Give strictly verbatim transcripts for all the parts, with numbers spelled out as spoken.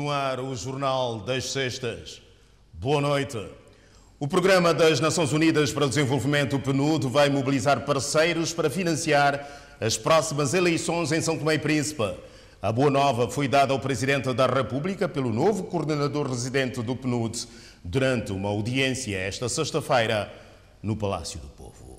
No ar, o Jornal das Sextas. Boa noite. O Programa das Nações Unidas para o Desenvolvimento, o PNUD, vai mobilizar parceiros para financiar as próximas eleições em São Tomé e Príncipe. A boa nova foi dada ao Presidente da República pelo novo coordenador residente do PNUD durante uma audiência esta sexta-feira no Palácio do Povo.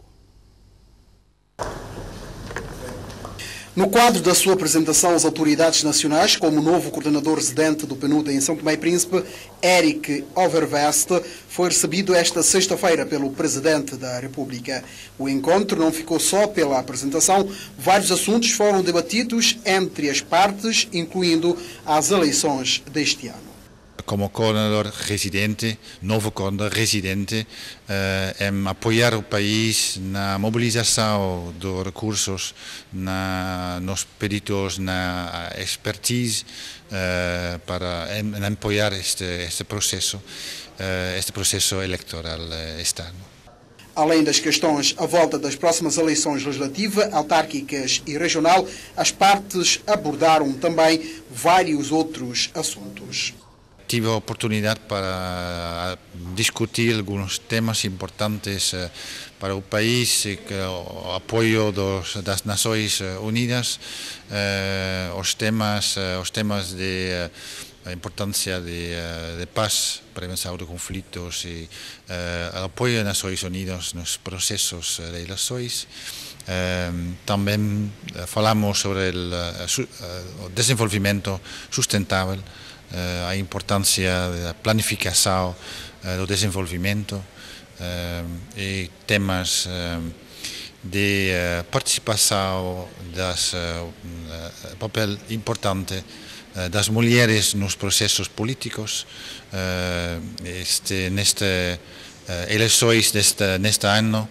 No quadro da sua apresentação às autoridades nacionais, como novo coordenador residente do PNUD em São Tomé e Príncipe, Eric Overvest foi recebido esta sexta-feira pelo Presidente da República. O encontro não ficou só pela apresentação, vários assuntos foram debatidos entre as partes, incluindo as eleições deste ano. Como coordenador residente, novo coordenador residente, eh, em apoiar o país na mobilização dos recursos, na, nos peritos, na expertise, eh, para em, em apoiar este, este processo, eh, este processo eleitoral este ano. Além das questões à volta das próximas eleições legislativa, autárquicas e regional, as partes abordaram também vários outros assuntos. Tive a oportunidade para discutir alguns temas importantes para o país, o apoio dos, das Nações Unidas, eh, os temas, os temas de a importância de, de paz, prevenção de conflitos e uh, apoio das Nações Unidas nos processos de eleições. Uh, também falamos sobre o desenvolvimento sustentável, uh, a importância da planificação uh, do desenvolvimento uh, e temas uh, de uh, participação das uh, uh, papel importante das mulheres nos processos políticos. Este, neste eleições deste neste ano,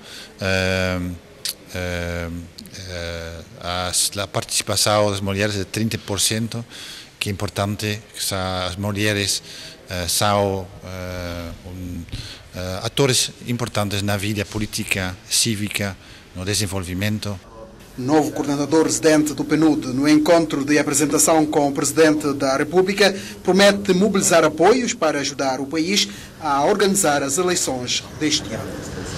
a participação das mulheres é de trinta por cento, que é importante. As mulheres são atores importantes na vida política, cívica, no desenvolvimento. Novo coordenador residente do PNUD, no encontro de apresentação com o Presidente da República, promete mobilizar apoios para ajudar o país a organizar as eleições deste ano.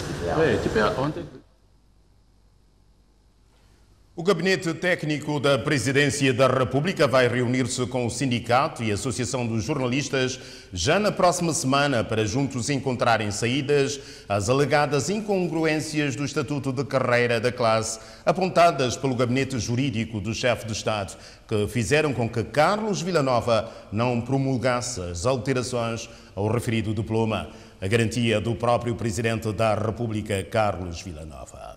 O Gabinete Técnico da Presidência da República vai reunir-se com o Sindicato e a Associação dos Jornalistas já na próxima semana para juntos encontrarem saídas às alegadas incongruências do Estatuto de Carreira da classe apontadas pelo Gabinete Jurídico do Chefe de Estado, que fizeram com que Carlos Villanova não promulgasse as alterações ao referido diploma. A garantia do próprio Presidente da República, Carlos Villanova.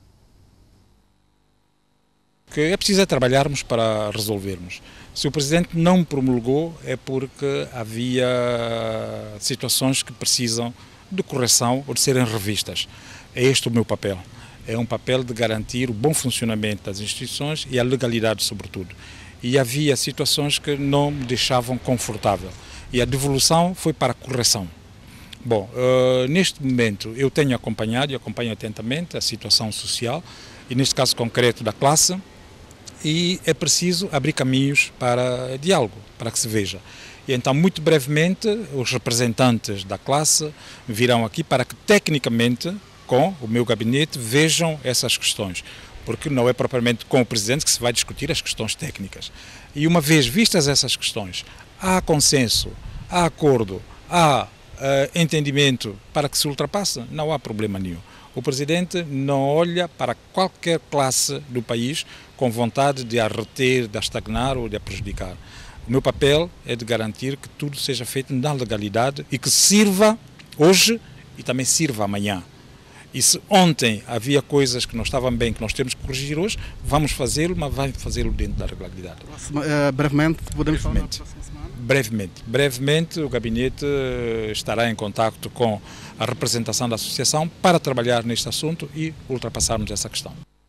Que é preciso trabalharmos para resolvermos. Se o Presidente não promulgou é porque havia situações que precisam de correção ou de serem revistas. É este o meu papel. É um papel de garantir o bom funcionamento das instituições e a legalidade sobretudo. E havia situações que não me deixavam confortável. E a devolução foi para a correção. Bom, uh, neste momento eu tenho acompanhado e acompanho atentamente a situação social e neste caso concreto da classe. E é preciso abrir caminhos para diálogo, para que se veja. E então, muito brevemente, os representantes da classe virão aqui para que, tecnicamente, com o meu gabinete, vejam essas questões. Porque não é propriamente com o Presidente que se vai discutir as questões técnicas. E uma vez vistas essas questões, há consenso, há acordo, há uh, entendimento para que se ultrapasse, não há problema nenhum. O Presidente não olha para qualquer classe do país com vontade de a reter, de a estagnar ou de a prejudicar. O meu papel é de garantir que tudo seja feito na legalidade e que sirva hoje e também sirva amanhã. E se ontem havia coisas que não estavam bem, que nós temos que corrigir hoje, vamos fazê-lo, mas vamos fazê-lo dentro da regularidade. Uh, brevemente, podemos falar na próxima semana? Brevemente. Brevemente, o gabinete estará em contacto com a representação da associação para trabalhar neste assunto e ultrapassarmos essa questão.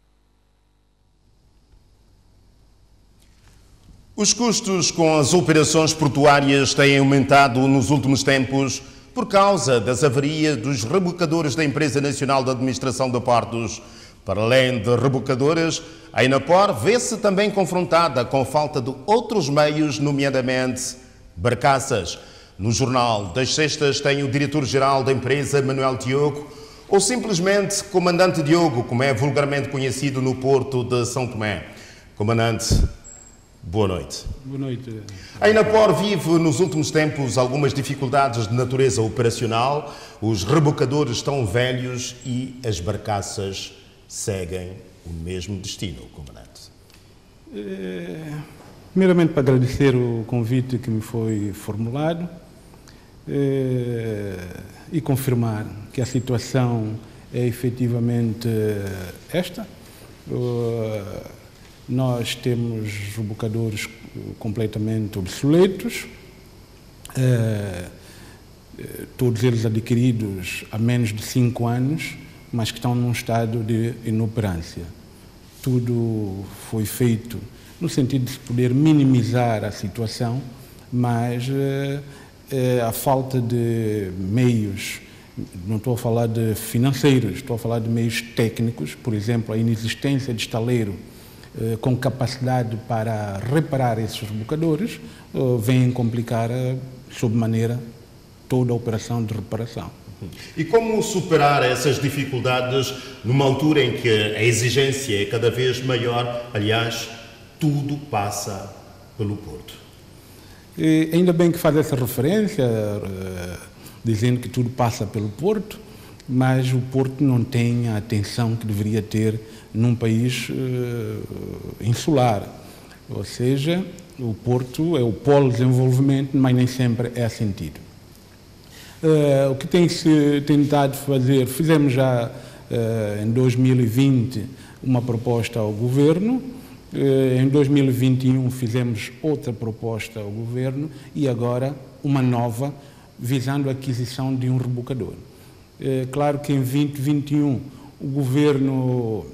Os custos com as operações portuárias têm aumentado nos últimos tempos por causa das avarias dos rebocadores da Empresa Nacional de Administração de Portos. Para além de rebocadoras, a Inapor vê-se também confrontada com falta de outros meios, nomeadamente barcaças. No Jornal das Sextas tem o diretor-geral da empresa, Manuel Diogo, ou simplesmente Comandante Diogo, como é vulgarmente conhecido no porto de São Tomé. Comandante, boa noite. Boa noite. A Enapor vive nos últimos tempos algumas dificuldades de natureza operacional. Os rebocadores estão velhos e as barcaças seguem o mesmo destino, Comandante. É, primeiramente, para agradecer o convite que me foi formulado é, e confirmar que a situação é efetivamente esta. Uh, nós temos rebocadores completamente obsoletos, uh, todos eles adquiridos há menos de cinco anos, mas que estão num estado de inoperância. Tudo foi feito no sentido de se poder minimizar a situação, mas uh, uh, a falta de meios, não estou a falar de financeiros, estou a falar de meios técnicos, por exemplo, a inexistência de estaleiro uh, com capacidade para reparar esses rebocadores, uh, vem complicar uh, sobremaneira toda a operação de reparação. E como superar essas dificuldades numa altura em que a exigência é cada vez maior? Aliás, tudo passa pelo Porto. E ainda bem que faz essa referência, uh, dizendo que tudo passa pelo Porto, mas o Porto não tem a atenção que deveria ter num país uh, insular. Ou seja, o Porto é o polo de desenvolvimento, mas nem sempre é sentido. Uh, o que tem-se tentado fazer, fizemos já uh, em dois mil e vinte uma proposta ao Governo, uh, em dois mil e vinte e um fizemos outra proposta ao Governo e agora uma nova, visando a aquisição de um rebocador. Uh, claro que em vinte e vinte e um o Governo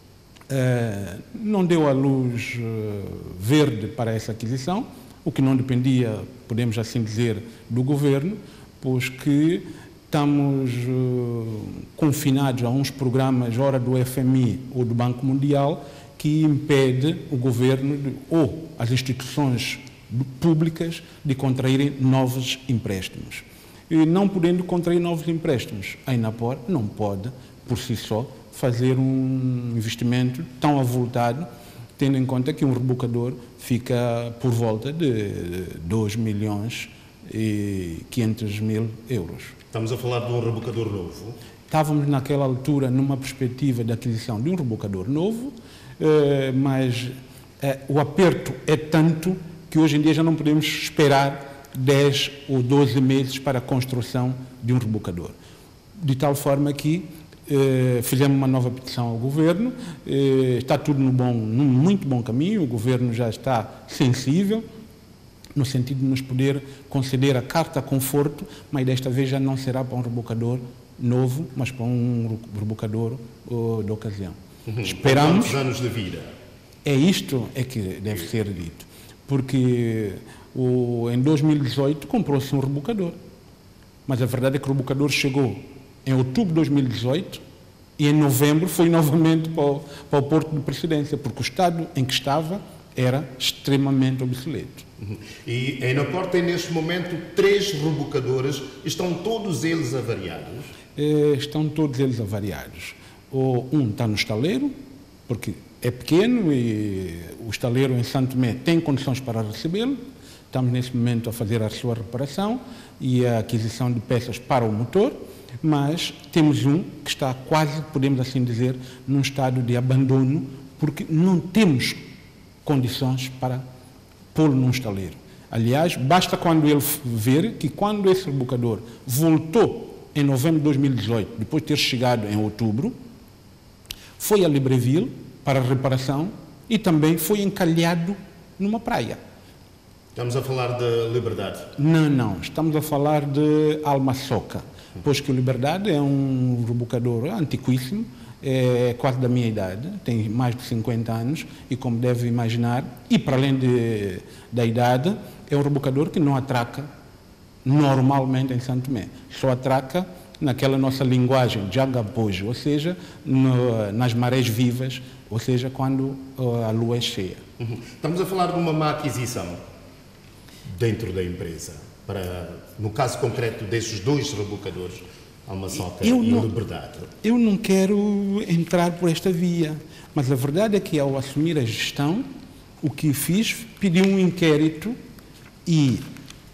uh, não deu a luz uh, verde para essa aquisição, o que não dependia, podemos assim dizer, do Governo, pois que estamos uh, confinados a uns programas, ora do F M I ou do Banco Mundial, que impede o governo de, ou as instituições públicas de contraírem novos empréstimos. E não podendo contrair novos empréstimos, a Enapor não pode, por si só, fazer um investimento tão avultado, tendo em conta que um rebocador fica por volta de dois milhões e quinhentos mil euros. Estamos a falar de um rebocador novo? Estávamos naquela altura numa perspectiva de aquisição de um rebocador novo, mas o aperto é tanto que hoje em dia já não podemos esperar dez ou doze meses para a construção de um rebocador. De tal forma que fizemos uma nova petição ao Governo, está tudo no bom, num muito bom caminho, o Governo já está sensível, no sentido de nos poder conceder a carta conforto, mas desta vez já não será para um rebocador novo, mas para um rebocador uh, de ocasião. Uhum. Esperamos... Quantos anos de vida? É isto é que deve ser dito, porque o, em dois mil e dezoito comprou-se um rebocador, mas a verdade é que o rebocador chegou em outubro de dois mil e dezoito e em novembro foi novamente para o, para o Porto de Presidência, porque o estado em que estava era extremamente obsoleto. Uhum. E a Enapor tem neste momento três rebocadores, estão todos eles avariados? Eh, estão todos eles avariados. O, um está no estaleiro, porque é pequeno e o estaleiro em Santo Tomé tem condições para recebê-lo. Estamos nesse momento a fazer a sua reparação e a aquisição de peças para o motor, mas temos um que está quase, podemos assim dizer, num estado de abandono, porque não temos condições para pô-lo num estaleiro. Aliás, basta quando ele ver que quando esse rebocador voltou em novembro de dois mil e dezoito, depois de ter chegado em outubro, foi a Libreville para reparação e também foi encalhado numa praia. Estamos a falar de Liberdade? Não, não. Estamos a falar de Almassoca, pois que o Liberdade é um rebocador antiquíssimo, é quase da minha idade, tem mais de cinquenta anos e, como deve imaginar, e para além de, da idade, é um rebocador que não atraca normalmente em Santo Tomé. Só atraca naquela nossa linguagem de agapojo, ou seja, no, nas marés vivas, ou seja, quando uh, a lua é cheia. Uhum. Estamos a falar de uma má aquisição? dentro da empresa? Para, no caso concreto desses dois rebocadores, Almassoca eu e não, Liberdade. Eu não quero entrar por esta via, mas a verdade é que ao assumir a gestão, o que fiz, pedi um inquérito e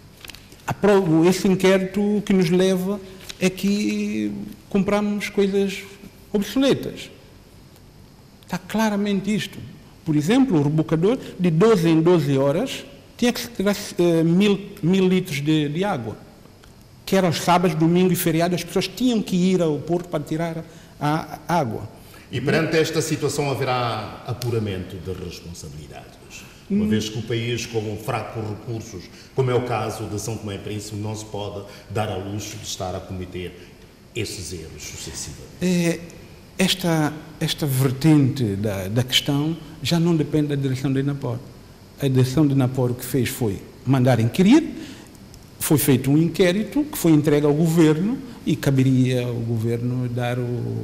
aprovo esse inquérito. O que nos leva é que compramos coisas obsoletas. Está claramente isto. Por exemplo, o rebocador, de doze em doze horas, tinha que tirar uh, mil, mil litros de, de água. Que eram os sábados, domingo e feriado, as pessoas tinham que ir ao porto para tirar a, a água. E perante esta situação haverá apuramento de responsabilidades? Uma hum. vez que o país, com fracos recursos, como é o caso de São Tomé e Príncipe, não se pode dar ao luxo de estar a cometer esses erros sucessivamente. É, esta, esta vertente da, da questão já não depende da direção da INAPOR. A direção da INAPOR o que fez foi mandar inquirir, foi feito um inquérito que foi entregue ao governo e caberia ao governo dar o,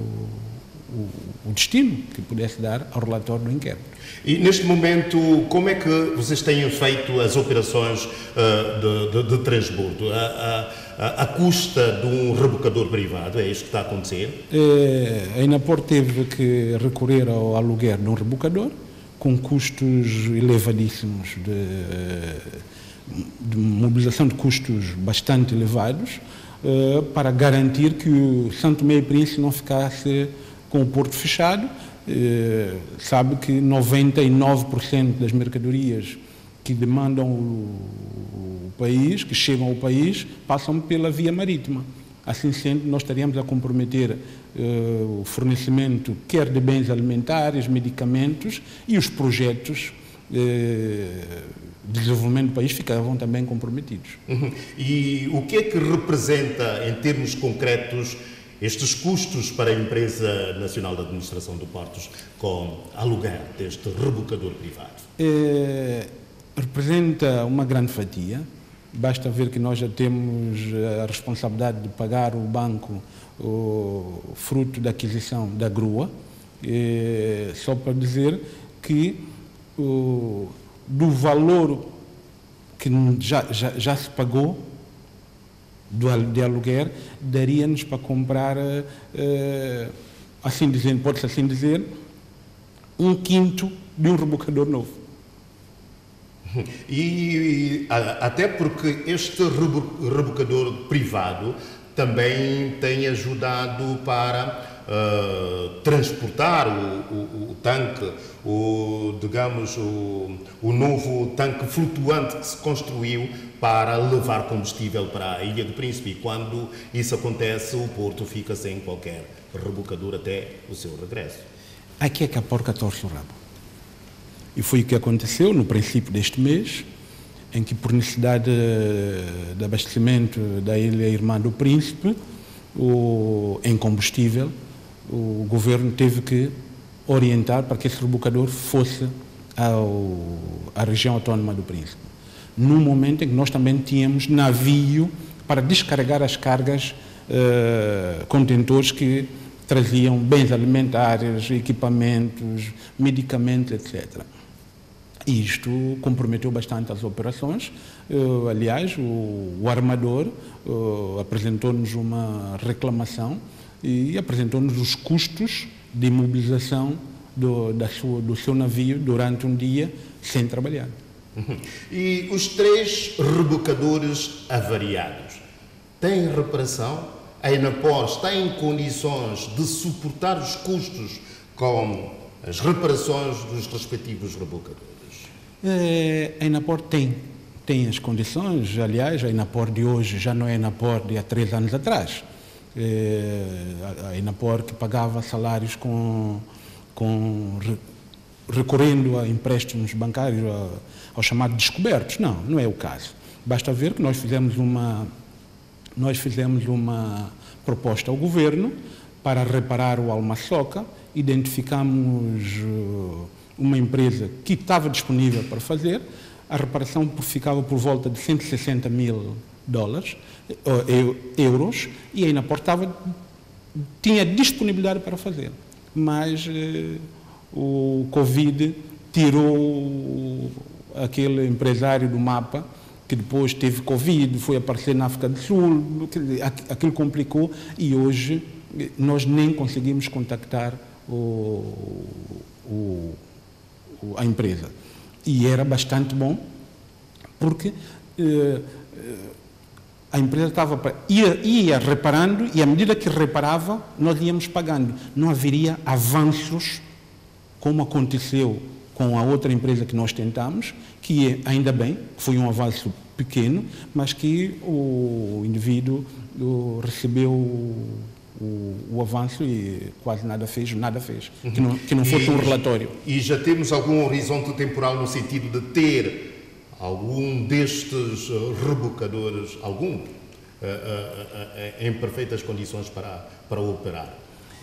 o, o destino que pudesse dar ao relatório do inquérito. E neste momento, como é que vocês têm feito as operações uh, de, de, de transbordo? A, a, a custa de um rebocador privado, é isto que está a acontecer? É, a INAPOR teve que recorrer ao aluguer de um rebocador, com custos elevadíssimos, de, de mobilização de custos bastante elevados, uh, para garantir que o São Tomé e Príncipe não ficasse com o porto fechado. Uh, sabe que noventa e nove por cento das mercadorias que demandam o, o país, que chegam ao país, passam pela via marítima. Assim sendo, nós estaríamos a comprometer uh, o fornecimento quer de bens alimentares, medicamentos, e os projetos uh, de desenvolvimento do país ficavam também comprometidos. Uhum. E o que é que representa, em termos concretos, estes custos para a Empresa Nacional de Administração de Portos com aluguer deste rebocador privado? É, representa uma grande fatia. Basta ver que nós já temos a responsabilidade de pagar o banco o fruto da aquisição da grua. É, só para dizer que o, do valor que já, já, já se pagou do, de aluguer, daria-nos para comprar, uh, assim dizendo, pode-se assim dizer, um quinto de um rebocador novo. E, e até porque este rebocador privado também tem ajudado para uh, transportar o, o, o tanque, o, digamos, o, o novo tanque flutuante que se construiu para levar combustível para a Ilha do Príncipe. E quando isso acontece, o porto fica sem qualquer rebocador até o seu regresso. Aqui é que a porca torce o rabo. E foi o que aconteceu no princípio deste mês, em que, por necessidade de, de abastecimento da Ilha Irmã do Príncipe, o, em combustível, o governo teve que orientar para que esse rebocador fosse ao, à região autónoma do Príncipe. Num momento em que nós também tínhamos navio para descarregar as cargas, uh, contentores que traziam bens alimentares, equipamentos, medicamentos, etcétera. E isto comprometeu bastante as operações. Uh, aliás, o, o armador uh, apresentou-nos uma reclamação e apresentou-nos os custos de imobilização do, da sua, do seu navio durante um dia sem trabalhar. Uhum. E os três rebocadores avariados têm reparação? A INAPOR está em condições de suportar os custos com as reparações dos respectivos rebocadores? É, a INAPOR tem, tem as condições. Aliás, a INAPOR de hoje já não é a INAPOR de há três anos atrás. É, a, a INAPOR que pagava salários com, com recorrendo a empréstimos bancários, a, ao chamado descobertos. Não, não é o caso. Basta ver que nós fizemos uma, nós fizemos uma proposta ao governo para reparar o Almassoca, identificamos uh, uma empresa que estava disponível para fazer, a reparação ficava por volta de cento e sessenta mil dólares, uh, euros, e a INAPOR estava, tinha disponibilidade para fazer, mas uh, o Covid tirou aquele empresário do mapa que que depois teve Covid, foi aparecer na África do Sul, aquilo complicou e hoje nós nem conseguimos contactar o, o, a empresa. E era bastante bom, porque eh, a empresa estava, ia, ia reparando e à medida que reparava, nós íamos pagando. Não haveria avanços, como aconteceu com a outra empresa que nós tentamos, que ainda bem, foi um avanço pequeno, mas que o indivíduo o, recebeu o, o, o avanço e quase nada fez, nada fez. Uhum. Que não, que não fosse e, um relatório. E já temos algum horizonte temporal no sentido de ter algum destes rebocadores, algum, uh, uh, uh, em perfeitas condições para, para operar?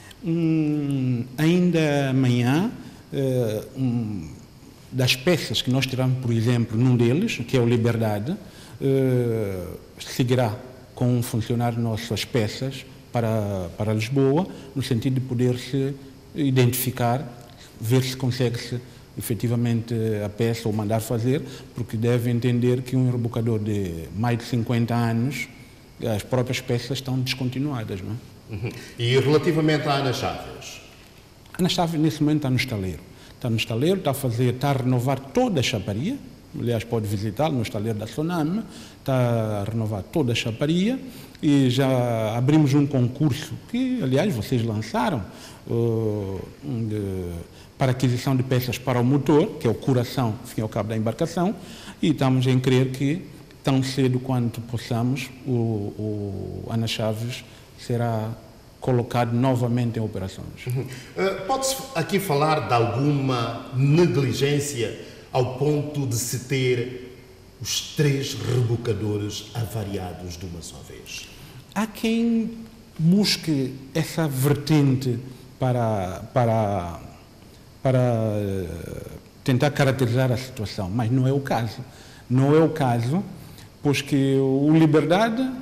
Hum, ainda amanhã, uh, um, das peças que nós tiramos, por exemplo, num deles, que é o Liberdade, uh, seguirá com um funcionário nosso as peças para, para Lisboa, no sentido de poder-se identificar, ver se consegue-se efetivamente a peça ou mandar fazer, porque deve entender que um rebocador de mais de cinquenta anos, as próprias peças estão descontinuadas, não é? Uhum. E relativamente à Ana Chaves? A Ana Chaves, nesse momento, está no estaleiro. Está no estaleiro, está a fazer, está a renovar toda a chaparia, aliás, pode visitá-lo no estaleiro da Sonam, está a renovar toda a chaparia e já abrimos um concurso que, aliás, vocês lançaram, uh, de, para aquisição de peças para o motor, que é o coração, fim ao cabo da embarcação, e estamos em crer que, tão cedo quanto possamos, o, o Ana Chaves será colocado novamente em operações. Uhum. Uh, pode-se aqui falar de alguma negligência ao ponto de se ter os três rebocadores avariados de uma só vez? Há quem busque essa vertente para... para para tentar caracterizar a situação, mas não é o caso. Não é o caso, pois que o Liberdade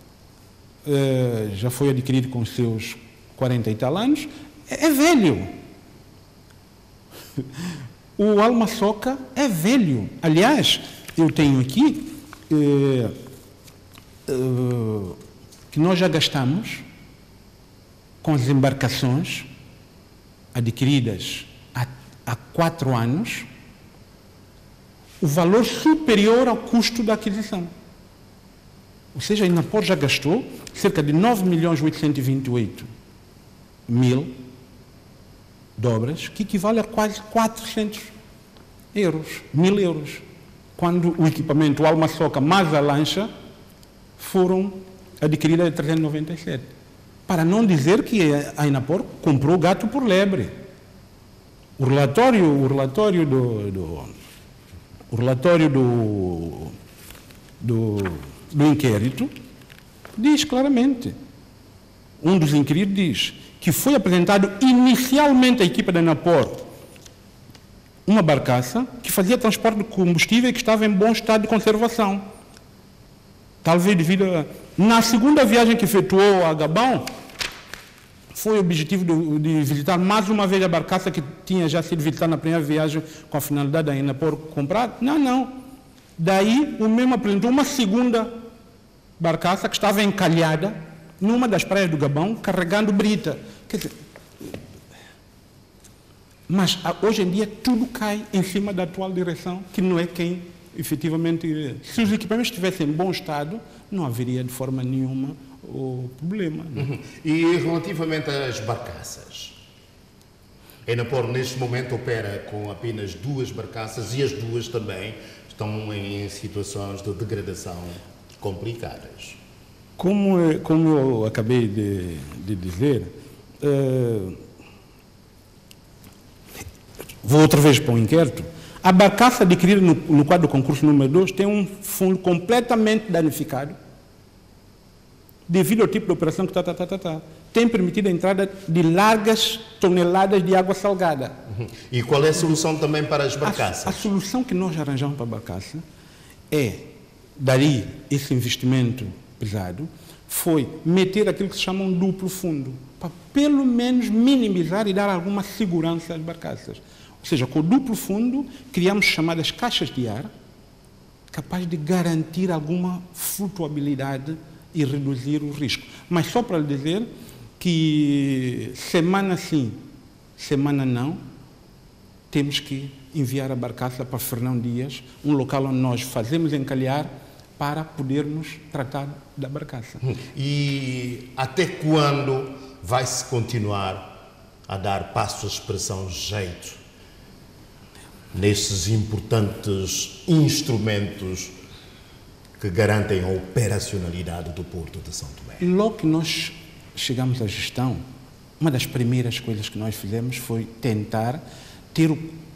eh, já foi adquirido com seus quarenta e tal anos, é, é velho. O Alma Soca é velho. Aliás, eu tenho aqui eh, eh, que nós já gastamos com as embarcações adquiridas há quatro anos, o valor superior ao custo da aquisição. Ou seja, a Inapor já gastou cerca de nove milhões oitocentos e vinte e oito mil dobras, que equivale a quase quatrocentos euros, mil euros, quando o equipamento, o Alma Soca mais a lancha, foram adquiridas a trezentos e noventa e sete. Para não dizer que a Inapor comprou gato por lebre. O relatório, o relatório do, do, o relatório do, do, do inquérito diz claramente, um dos inquiridos diz que foi apresentado inicialmente à equipa da Inapor uma barcaça que fazia transporte de combustível e que estava em bom estado de conservação. Talvez devido a... Na segunda viagem que efetuou a Gabão, foi o objetivo de, de visitar mais uma vez a barcaça que tinha já sido visitada na primeira viagem com a finalidade ainda por comprar? Não, não. Daí o mesmo apresentou uma segunda barcaça que estava encalhada numa das praias do Gabão, carregando brita. Quer dizer, mas hoje em dia tudo cai em cima da atual direção, que não é quem efetivamente... Se os equipamentos estivessem em bom estado, não haveria de forma nenhuma o problema. Uhum. E relativamente às barcaças? A Inapor neste momento opera com apenas duas barcaças e as duas também estão em situações de degradação complicadas. Como, como eu acabei de, de dizer, uh, vou outra vez para o inquérito, a barcaça adquirida no, no quadro do concurso número dois tem um fundo completamente danificado, devido ao tipo de operação que tá, tá, tá, tá, tá. tem permitido a entrada de largas toneladas de água salgada. Uhum. E qual é a solução também para as barcaças? A, a solução que nós arranjamos para a barcaça é, daí esse investimento pesado, foi meter aquilo que se chama um duplo fundo, para pelo menos minimizar e dar alguma segurança às barcaças. Ou seja, com o duplo fundo, criamos chamadas caixas de ar, capaz de garantir alguma flutuabilidade e reduzir o risco. Mas só para lhe dizer que semana sim, semana não, temos que enviar a barcaça para Fernão Dias, um local onde nós fazemos encalhar para podermos tratar da barcaça. E até quando vai-se continuar a dar passo à expressão jeito nestes importantes instrumentos que garantem a operacionalidade do Porto de São Tomé? Logo que nós chegamos à gestão, uma das primeiras coisas que nós fizemos foi tentar ter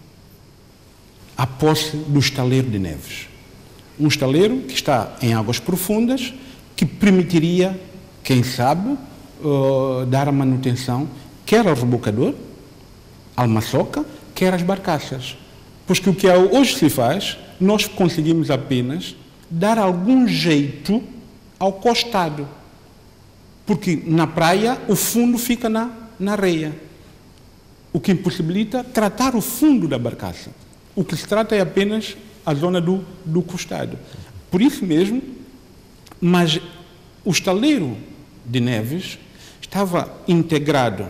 a posse do estaleiro de Neves. Um estaleiro que está em águas profundas, que permitiria, quem sabe, uh, dar a manutenção, quer ao rebocador, ao maçoca, quer às barcaças. Pois que o que hoje se faz, nós conseguimos apenas dar algum jeito ao costado. Porque na praia o fundo fica na, na areia, o que impossibilita tratar o fundo da barcaça. O que se trata é apenas a zona do, do costado. Por isso mesmo, mas o estaleiro de Neves estava integrado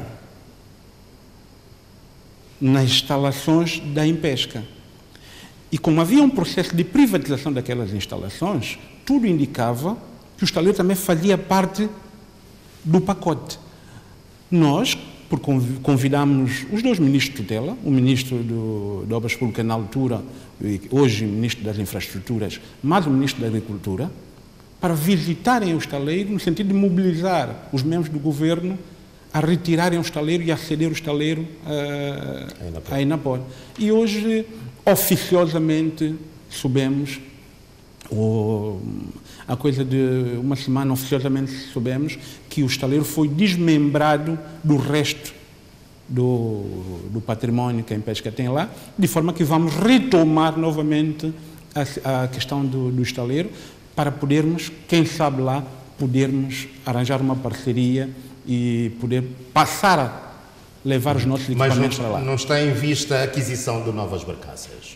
nas instalações da Impesca. E como havia um processo de privatização daquelas instalações, tudo indicava que o estaleiro também fazia parte do pacote. Nós, por convidamos os dois ministros de tutela, o ministro do, de Obras Públicas na altura, hoje ministro das Infraestruturas, mas o ministro da Agricultura, para visitarem o estaleiro, no sentido de mobilizar os membros do governo a retirarem o estaleiro e a ceder o estaleiro uh, à Enapor. E hoje, oficiosamente, soubemos, ou, a coisa de uma semana, oficiosamente soubemos que o estaleiro foi desmembrado do resto do, do património que a Impesca tem lá, de forma que vamos retomar novamente a, a questão do, do estaleiro, para podermos, quem sabe lá, podermos arranjar uma parceria e poder passar a levar os nossos equipamentos para lá. Mas não está em vista a aquisição de novas barcaças?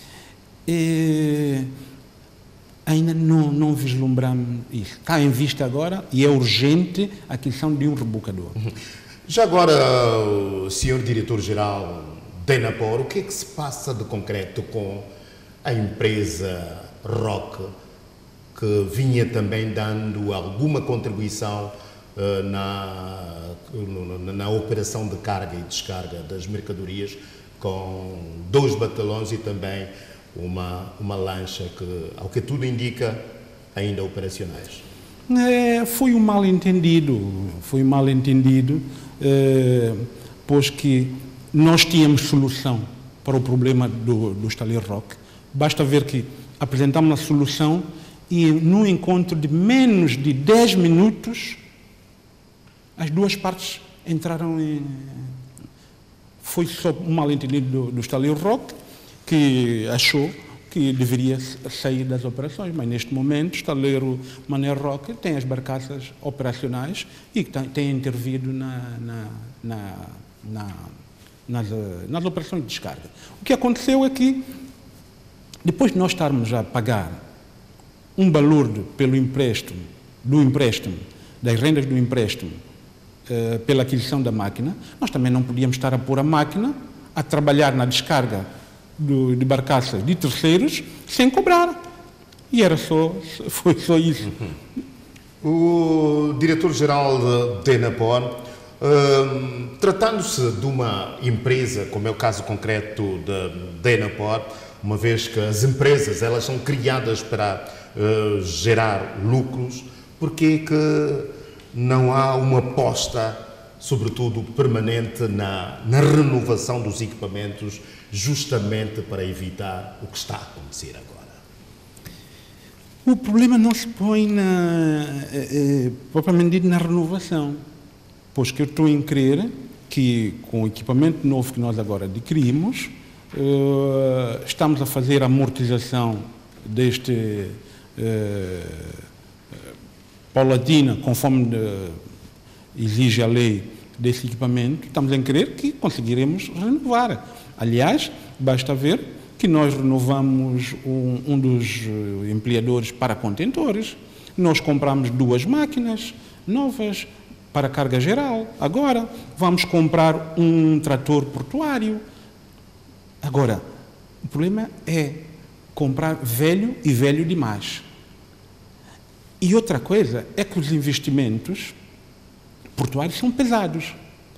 E, ainda não, não vislumbramos isso. Está em vista agora e é urgente a aquisição de um rebocador. Já agora, senhor Diretor-Geral da Enapor, o que é que se passa de concreto com a empresa R O C, que vinha também dando alguma contribuição uh, na, na, na operação de carga e descarga das mercadorias, com dois batalhões e também uma, uma lancha que, ao que tudo indica, ainda operacionais? É, foi um mal-entendido, foi um mal-entendido, é, pois que nós tínhamos solução para o problema do, do estaleiro R O C. Basta ver que apresentamos a solução e num encontro de menos de dez minutos, as duas partes entraram em... Foi só um mal-entendido do, do estaleiro R O C, que achou que deveria sair das operações, mas neste momento o estaleiro Mané R O C tem as barcaças operacionais e tem, tem intervido na, na, na, na, nas, nas operações de descarga. O que aconteceu é que, depois de nós estarmos a pagar um balúrdio pelo empréstimo, do empréstimo, das rendas do empréstimo, eh, pela aquisição da máquina, nós também não podíamos estar a pôr a máquina a trabalhar na descarga do, de barcaças de terceiros sem cobrar. E era só, foi só isso. O Diretor-Geral da Enapor, hum, tratando-se de uma empresa, como é o caso concreto da Enapor, uma vez que as empresas elas são criadas para uh, gerar lucros, porque que não há uma aposta, sobretudo permanente, na, na renovação dos equipamentos, justamente para evitar o que está a acontecer agora? O problema não se põe na, eh, propriamente dito na renovação, pois que eu estou em crer que com o equipamento novo que nós agora adquirimos, Uh, estamos a fazer a amortização deste uh, paulatina, conforme uh, exige a lei desse equipamento. Estamos a crer que conseguiremos renovar. Aliás, basta ver que nós renovamos um, um dos empilhadores para contentores, nós compramos duas máquinas novas para carga geral. Agora vamos comprar um trator portuário. Agora, o problema é comprar velho e velho demais. E outra coisa é que os investimentos portuários são pesados.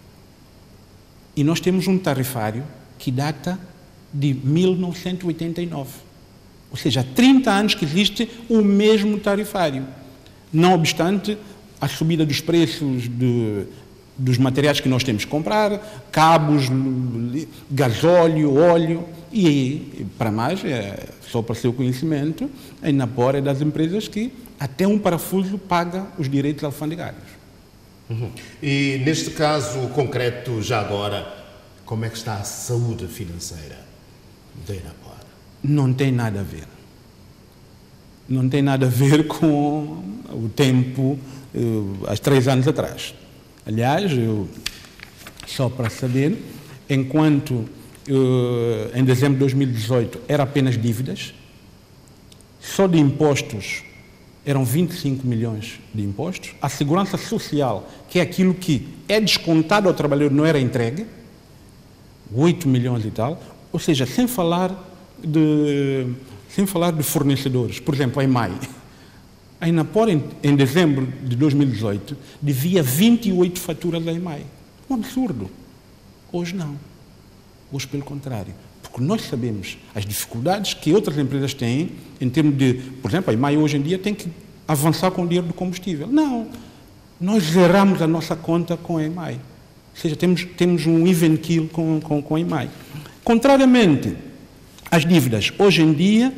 E nós temos um tarifário que data de mil novecentos e oitenta e nove. Ou seja, há trinta anos que existe o mesmo tarifário. Não obstante a subida dos preços de, dos materiais que nós temos que comprar, cabos, gasóleo, óleo, e para mais, é, só para seu conhecimento, a Inapor é das empresas que até um parafuso paga os direitos alfandegários. Uhum. E neste caso concreto, já agora, como é que está a saúde financeira da Inapor? Não tem nada a ver. Não tem nada a ver com o tempo, uh, há três anos atrás. Aliás, eu, só para saber, enquanto uh, em dezembro de dois mil e dezoito era apenas dívidas, só de impostos eram vinte e cinco milhões de impostos, a segurança social, que é aquilo que é descontado ao trabalhador, não era entregue, oito milhões e tal, ou seja, sem falar de, sem falar de fornecedores. Por exemplo, a EMAI. A Inapor, em, em dezembro de dois mil e dezoito, devia vinte e oito faturas à EMAI. Um absurdo. Hoje não. Hoje, pelo contrário. Porque nós sabemos as dificuldades que outras empresas têm em termos de... Por exemplo, a EMAI hoje em dia tem que avançar com o dinheiro do combustível. Não. Nós zeramos a nossa conta com a EMAI. Ou seja, temos, temos um even kill com, com, com a EMAI. Contrariamente às dívidas, hoje em dia,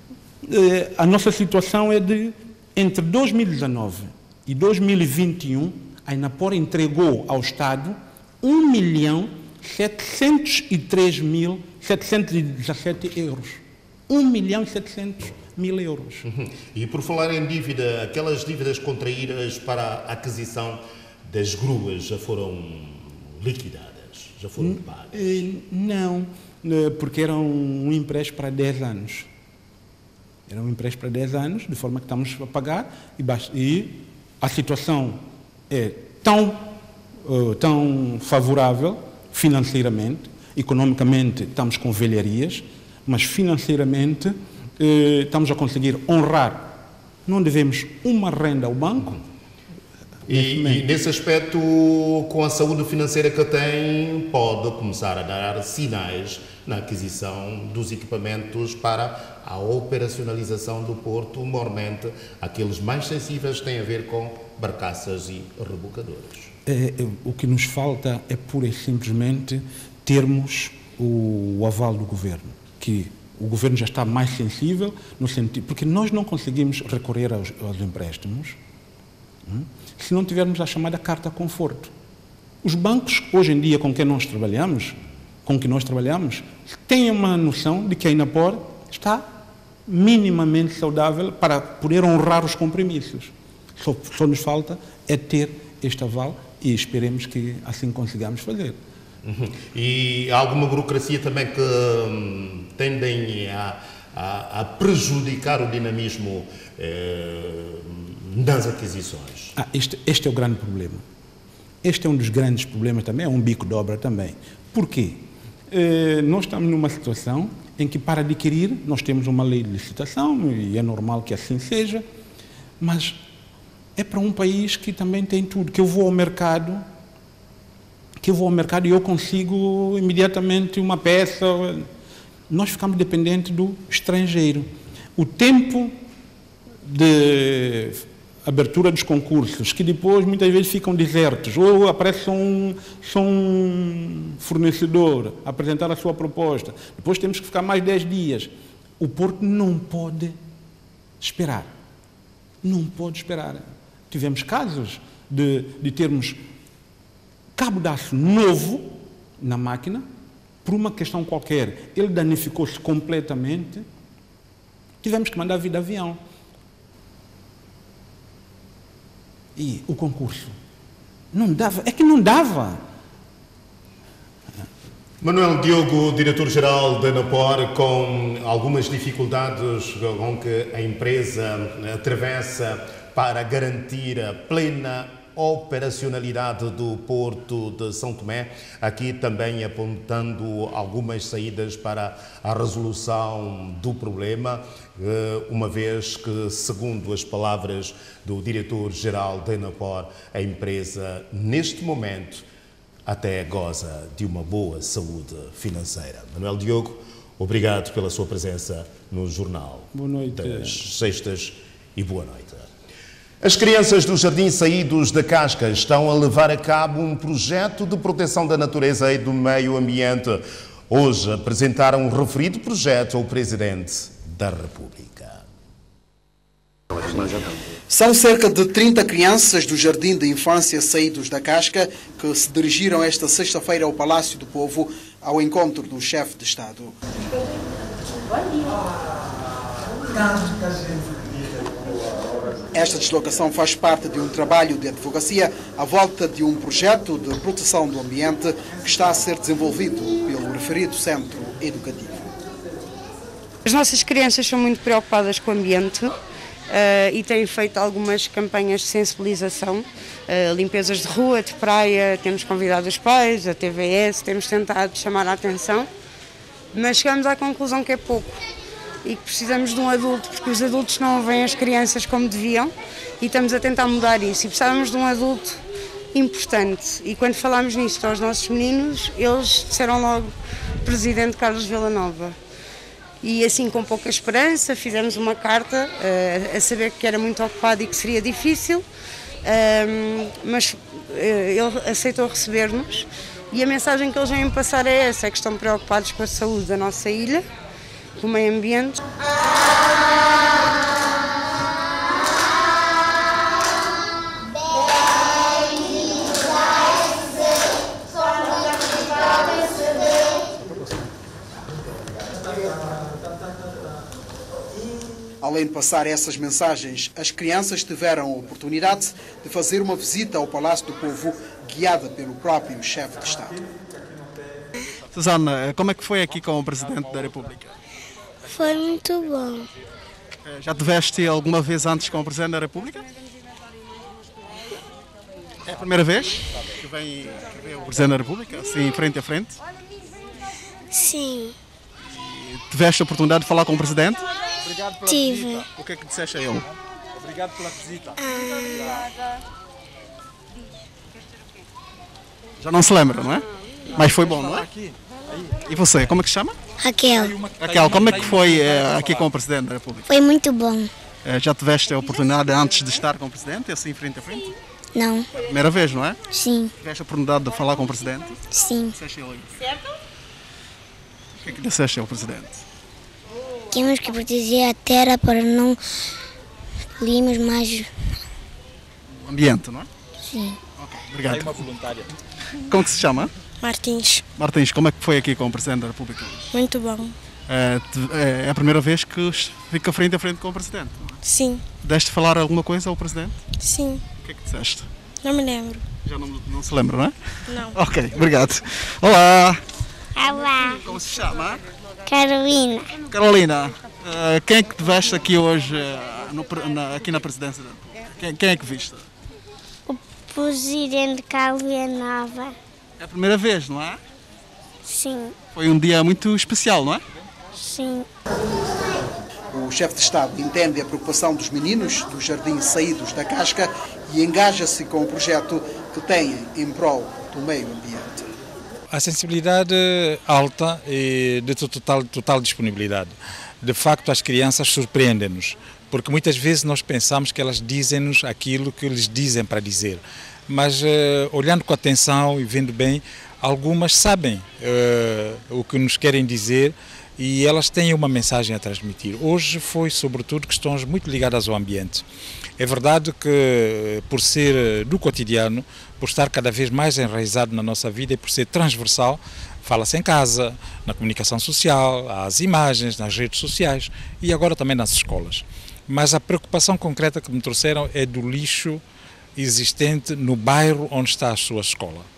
eh, a nossa situação é de, entre dois mil e dezanove e dois mil e vinte e um, a Inapor entregou ao Estado um milhão setecentos e três mil setecentos e dezassete euros. um milhão e setecentos mil euros. Uhum. E por falar em dívida, aquelas dívidas contraídas para a aquisição das gruas já foram liquidadas? Já foram pagas? Não, porque era um empréstimo para dez anos. Era um empréstimo para dez anos, de forma que estamos a pagar, e, basta, e a situação é tão, uh, tão favorável financeiramente, economicamente estamos com velharias, mas financeiramente uh, estamos a conseguir honrar. Não devemos uma renda ao banco. E, e nesse aspecto, com a saúde financeira que tem, pode começar a dar sinais na aquisição dos equipamentos para a operacionalização do porto, mormente aqueles mais sensíveis que têm a ver com barcaças e rebocadores. É, é, o que nos falta é pura e simplesmente termos o, o aval do governo, que o governo já está mais sensível, no sentido, porque nós não conseguimos recorrer aos, aos empréstimos hum, se não tivermos a chamada carta conforto. Os bancos, hoje em dia, com quem nós trabalhamos, com que nós trabalhamos, têm uma noção de que a Inapor está minimamente saudável para poder honrar os compromissos. Só, só nos falta é ter este aval e esperemos que assim consigamos fazer. Uhum. E há alguma burocracia também que hum, tendem a, a, a prejudicar o dinamismo eh, das aquisições? Ah, este, este é o grande problema. Este é um dos grandes problemas também, é um bico de obra também. Porquê? Eh, nós estamos numa situação em que, para adquirir, nós temos uma lei de licitação, e é normal que assim seja, mas é para um país que também tem tudo, que eu vou ao mercado, que eu vou ao mercado e eu consigo imediatamente uma peça. Nós ficamos dependentes do estrangeiro. O tempo de abertura dos concursos, que depois muitas vezes ficam desertos, ou aparece só um, só um fornecedor a apresentar a sua proposta, depois temos que ficar mais dez dias. O porto não pode esperar. Não pode esperar. Tivemos casos de, de termos cabo de aço novo na máquina, por uma questão qualquer, ele danificou-se completamente, tivemos que mandar vir de avião. E o concurso não dava, é que não dava. Manuel Diogo, diretor-geral da Anapor, com algumas dificuldades com que a empresa atravessa para garantir a plena operacionalidade do Porto de São Tomé, aqui também apontando algumas saídas para a resolução do problema, uma vez que, segundo as palavras do diretor-geral da Anapor, a empresa, neste momento, até goza de uma boa saúde financeira. Manuel Diogo, obrigado pela sua presença no Jornal boa noite. das Sextas e boa noite. As crianças do Jardim Saídos da Casca estão a levar a cabo um projeto de proteção da natureza e do meio ambiente. Hoje apresentaram um referido projeto ao Presidente da República. São cerca de trinta crianças do Jardim de Infância Saídos da Casca que se dirigiram esta sexta-feira ao Palácio do Povo ao encontro do chefe de Estado. Esta deslocação faz parte de um trabalho de advocacia à volta de um projeto de proteção do ambiente que está a ser desenvolvido pelo referido centro educativo. As nossas crianças são muito preocupadas com o ambiente. Uh, e têm feito algumas campanhas de sensibilização, uh, limpezas de rua, de praia, temos convidado os pais, a T V S, temos tentado chamar a atenção, mas chegamos à conclusão que é pouco e que precisamos de um adulto, porque os adultos não veem as crianças como deviam e estamos a tentar mudar isso e precisávamos de um adulto importante. E quando falámos nisto aos nossos meninos, eles disseram logo Presidente Carlos Villanova. E assim, com pouca esperança, fizemos uma carta uh, a saber que era muito ocupado e que seria difícil, uh, mas uh, ele aceitou receber-nos e a mensagem que eles vêm passar é essa, é que estão preocupados com a saúde da nossa ilha, com o meio ambiente. Além de passar essas mensagens, as crianças tiveram a oportunidade de fazer uma visita ao Palácio do Povo, guiada pelo próprio chefe de Estado. Susana, como é que foi aqui com o Presidente da República? Foi muito bom. Já tiveste alguma vez antes com o Presidente da República? É a primeira vez que vem, que vem o Presidente da República, assim, frente a frente? Sim. E tiveste a oportunidade de falar com o Presidente? Tive. O que é que disseste a ele? Obrigado pela visita. Ah, Já não se lembra, não é? Mas foi bom, não é? E você, como é que se chama? Raquel, Raquel, como é que foi eh, aqui com o Presidente da República? foi muito bom. Eh, já tiveste a oportunidade antes de estar com o Presidente, assim, frente a frente? Não, Primeira vez, não é? sim, Tiveste a oportunidade de falar com o Presidente? sim. Disseste a ele. Certo? O que é que disseste ao Presidente? Temos que proteger a terra para não poluirmos mais. O ambiente, não é? Sim. Ok, obrigado. Uma voluntária. Como que se chama? Martins, Martins, como é que foi aqui com o Presidente da República? muito bom. É, te- é a primeira vez que fica frente a frente com o Presidente. Não é? Sim, Deste falar alguma coisa ao Presidente? sim, O que é que disseste? não me lembro. Já não, não se lembra, não é? Não. Ok, obrigado. Olá, Olá, como se chama? Carolina. Carolina, eh, quem é que te veste aqui hoje eh, no pre- na- aqui na Presidência da República? Quem, quem é que viste? O Presidente Carlos Villanova. É a primeira vez, não é? Sim, Foi um dia muito especial, não é? sim. O chefe de Estado entende a preocupação dos meninos do Jardim Saídos da Casca e engaja-se com o projeto que têm em prol do meio ambiente. A sensibilidade alta e de total, total disponibilidade. De facto, as crianças surpreendem-nos, porque muitas vezes nós pensamos que elas dizem-nos aquilo que lhes dizem para dizer. Mas eh, olhando com atenção e vendo bem, algumas sabem eh, o que nos querem dizer e elas têm uma mensagem a transmitir. Hoje foi, sobretudo, questões muito ligadas ao ambiente. É verdade que, por ser do cotidiano, por estar cada vez mais enraizado na nossa vida e por ser transversal, fala-se em casa, na comunicação social, às imagens, nas redes sociais e agora também nas escolas. Mas a preocupação concreta que me trouxeram é do lixo existente no bairro onde está a sua escola.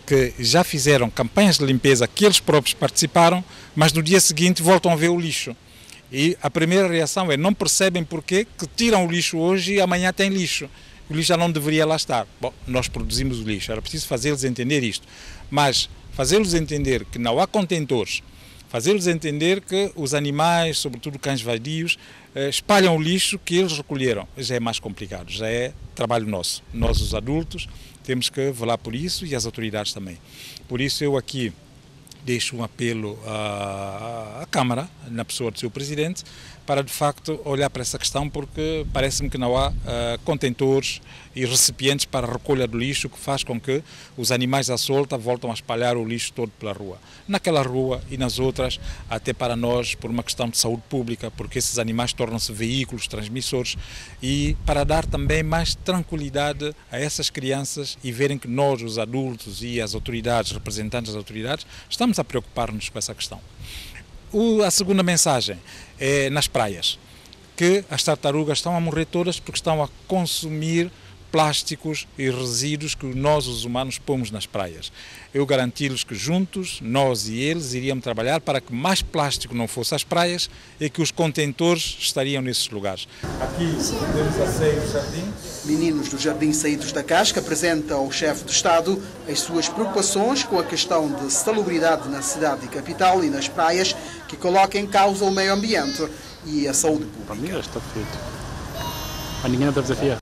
que já fizeram campanhas de limpeza que eles próprios participaram, mas no dia seguinte voltam a ver o lixo. E a primeira reação é, não percebem porque que tiram o lixo hoje e amanhã tem lixo. O lixo já não deveria lá estar. Bom, nós produzimos o lixo, era preciso fazê-los entender isto. Mas fazê-los entender que não há contentores, fazê-los entender que os animais, sobretudo cães vadios, espalham o lixo que eles recolheram. Já é mais complicado, já é trabalho nosso. Nós, os adultos, temos que velar por isso e as autoridades também. Por isso eu aqui deixo um apelo à, à Câmara, na pessoa do seu Presidente, para de facto olhar para essa questão, porque parece-me que não há uh, contentores e recipientes para a recolha do lixo, que faz com que os animais à solta voltam a espalhar o lixo todo pela rua. Naquela rua e nas outras, até para nós, por uma questão de saúde pública, porque esses animais tornam-se veículos transmissores, e para dar também mais tranquilidade a essas crianças e verem que nós, os adultos e as autoridades, representantes das autoridades, estamos a preocupar-nos com essa questão. O, a segunda mensagem é nas praias, que as tartarugas estão a morrer todas porque estão a consumir plásticos e resíduos que nós, os humanos, pomos nas praias. Eu garanti-lhes que juntos, nós e eles, iríamos trabalhar para que mais plástico não fosse às praias e que os contentores estariam nesses lugares. Aqui temos a ceia do jardim. Meninos do Jardim Saídos da Casca apresentam ao chefe de Estado as suas preocupações com a questão de salubridade na cidade e capital e nas praias, que coloca em causa o meio ambiente e a saúde pública. Para mim já está feito. A ninguém não deve desafiar.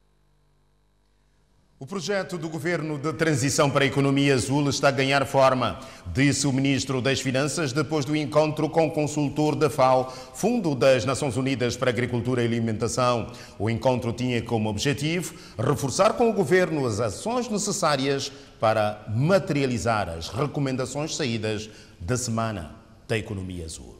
O projeto do Governo de Transição para a Economia Azul está a ganhar forma, disse o Ministro das Finanças depois do encontro com o consultor da FAO, Fundo das Nações Unidas para a Agricultura e Alimentação. O encontro tinha como objetivo reforçar com o Governo as ações necessárias para materializar as recomendações saídas da Semana da Economia Azul.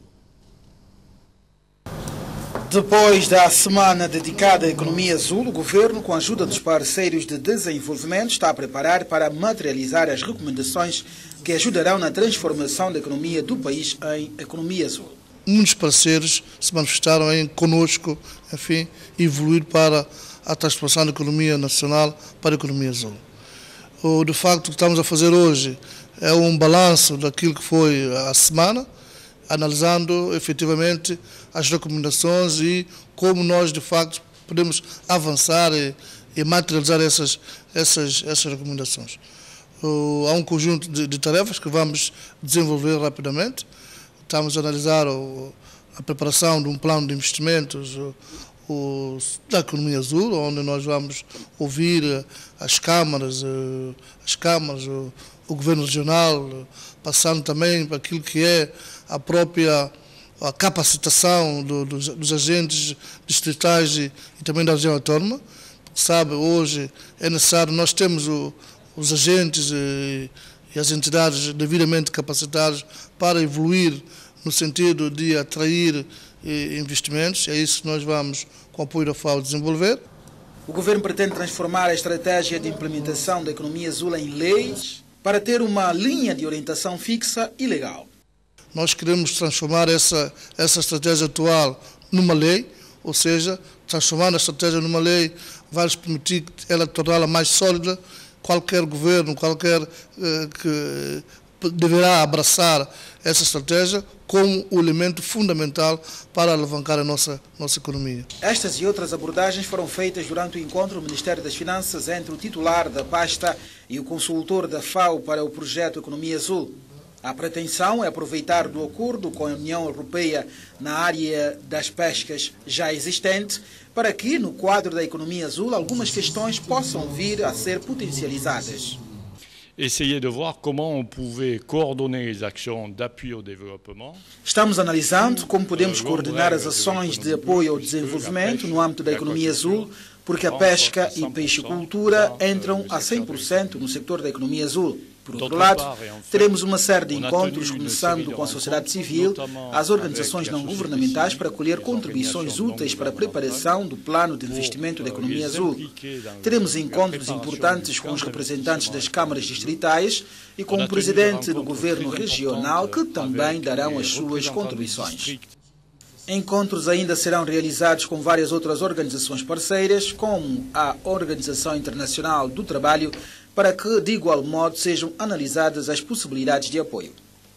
Depois da semana dedicada à economia azul, o Governo, com a ajuda dos parceiros de desenvolvimento, está a preparar para materializar as recomendações que ajudarão na transformação da economia do país em economia azul. Muitos parceiros se manifestaram em conosco, enfim, evoluir para a transformação da economia nacional para a economia azul. O, de facto, o que estamos a fazer hoje é um balanço daquilo que foi a semana, analisando efetivamente as recomendações e como nós, de facto, podemos avançar e, e materializar essas, essas, essas recomendações. Uh, há um conjunto de, de tarefas que vamos desenvolver rapidamente. Estamos a analisar o, a preparação de um plano de investimentos o, o, da economia azul, onde nós vamos ouvir as câmaras, uh, as câmaras o, o governo regional, passando também para aquilo que é a própria a capacitação do, dos, dos agentes distritais e, e também da região autónoma. Sabe, hoje é necessário, nós temos o, os agentes e, e as entidades devidamente capacitados para evoluir no sentido de atrair e, investimentos. É isso que nós vamos, com o apoio da FAO, desenvolver. O Governo pretende transformar a estratégia de implementação da economia azul em leis para ter uma linha de orientação fixa e legal. Nós queremos transformar essa, essa estratégia atual numa lei, ou seja, transformar a estratégia numa lei vai nos permitir ela torná-la mais sólida. Qualquer governo, qualquer eh, que deverá abraçar essa estratégia como o elemento fundamental para alavancar a nossa, nossa economia. Estas e outras abordagens foram feitas durante o encontro do Ministério das Finanças entre o titular da pasta e o consultor da FAO para o projeto Economia Azul. A pretensão é aproveitar do acordo com a União Europeia na área das pescas já existente para que, no quadro da economia azul, algumas questões possam vir a ser potencializadas. Essayer de voir comment on pouvait coordonner les actions d'appui au développement. Estamos analisando como podemos coordenar as ações de apoio ao desenvolvimento no âmbito da economia azul, porque a pesca e peixicultura entram a cem por cento no setor da economia azul. Por outro lado, teremos uma série de encontros, começando com a sociedade civil, as organizações não governamentais, para colher contribuições úteis para a preparação do plano de investimento da economia azul. Teremos encontros importantes com os representantes das câmaras distritais e com o presidente do governo regional, que também darão as suas contribuições. Encontros ainda serão realizados com várias outras organizações parceiras, como a Organização Internacional do Trabalho, para que, de igual modo, sejam analisadas as possibilidades de apoio.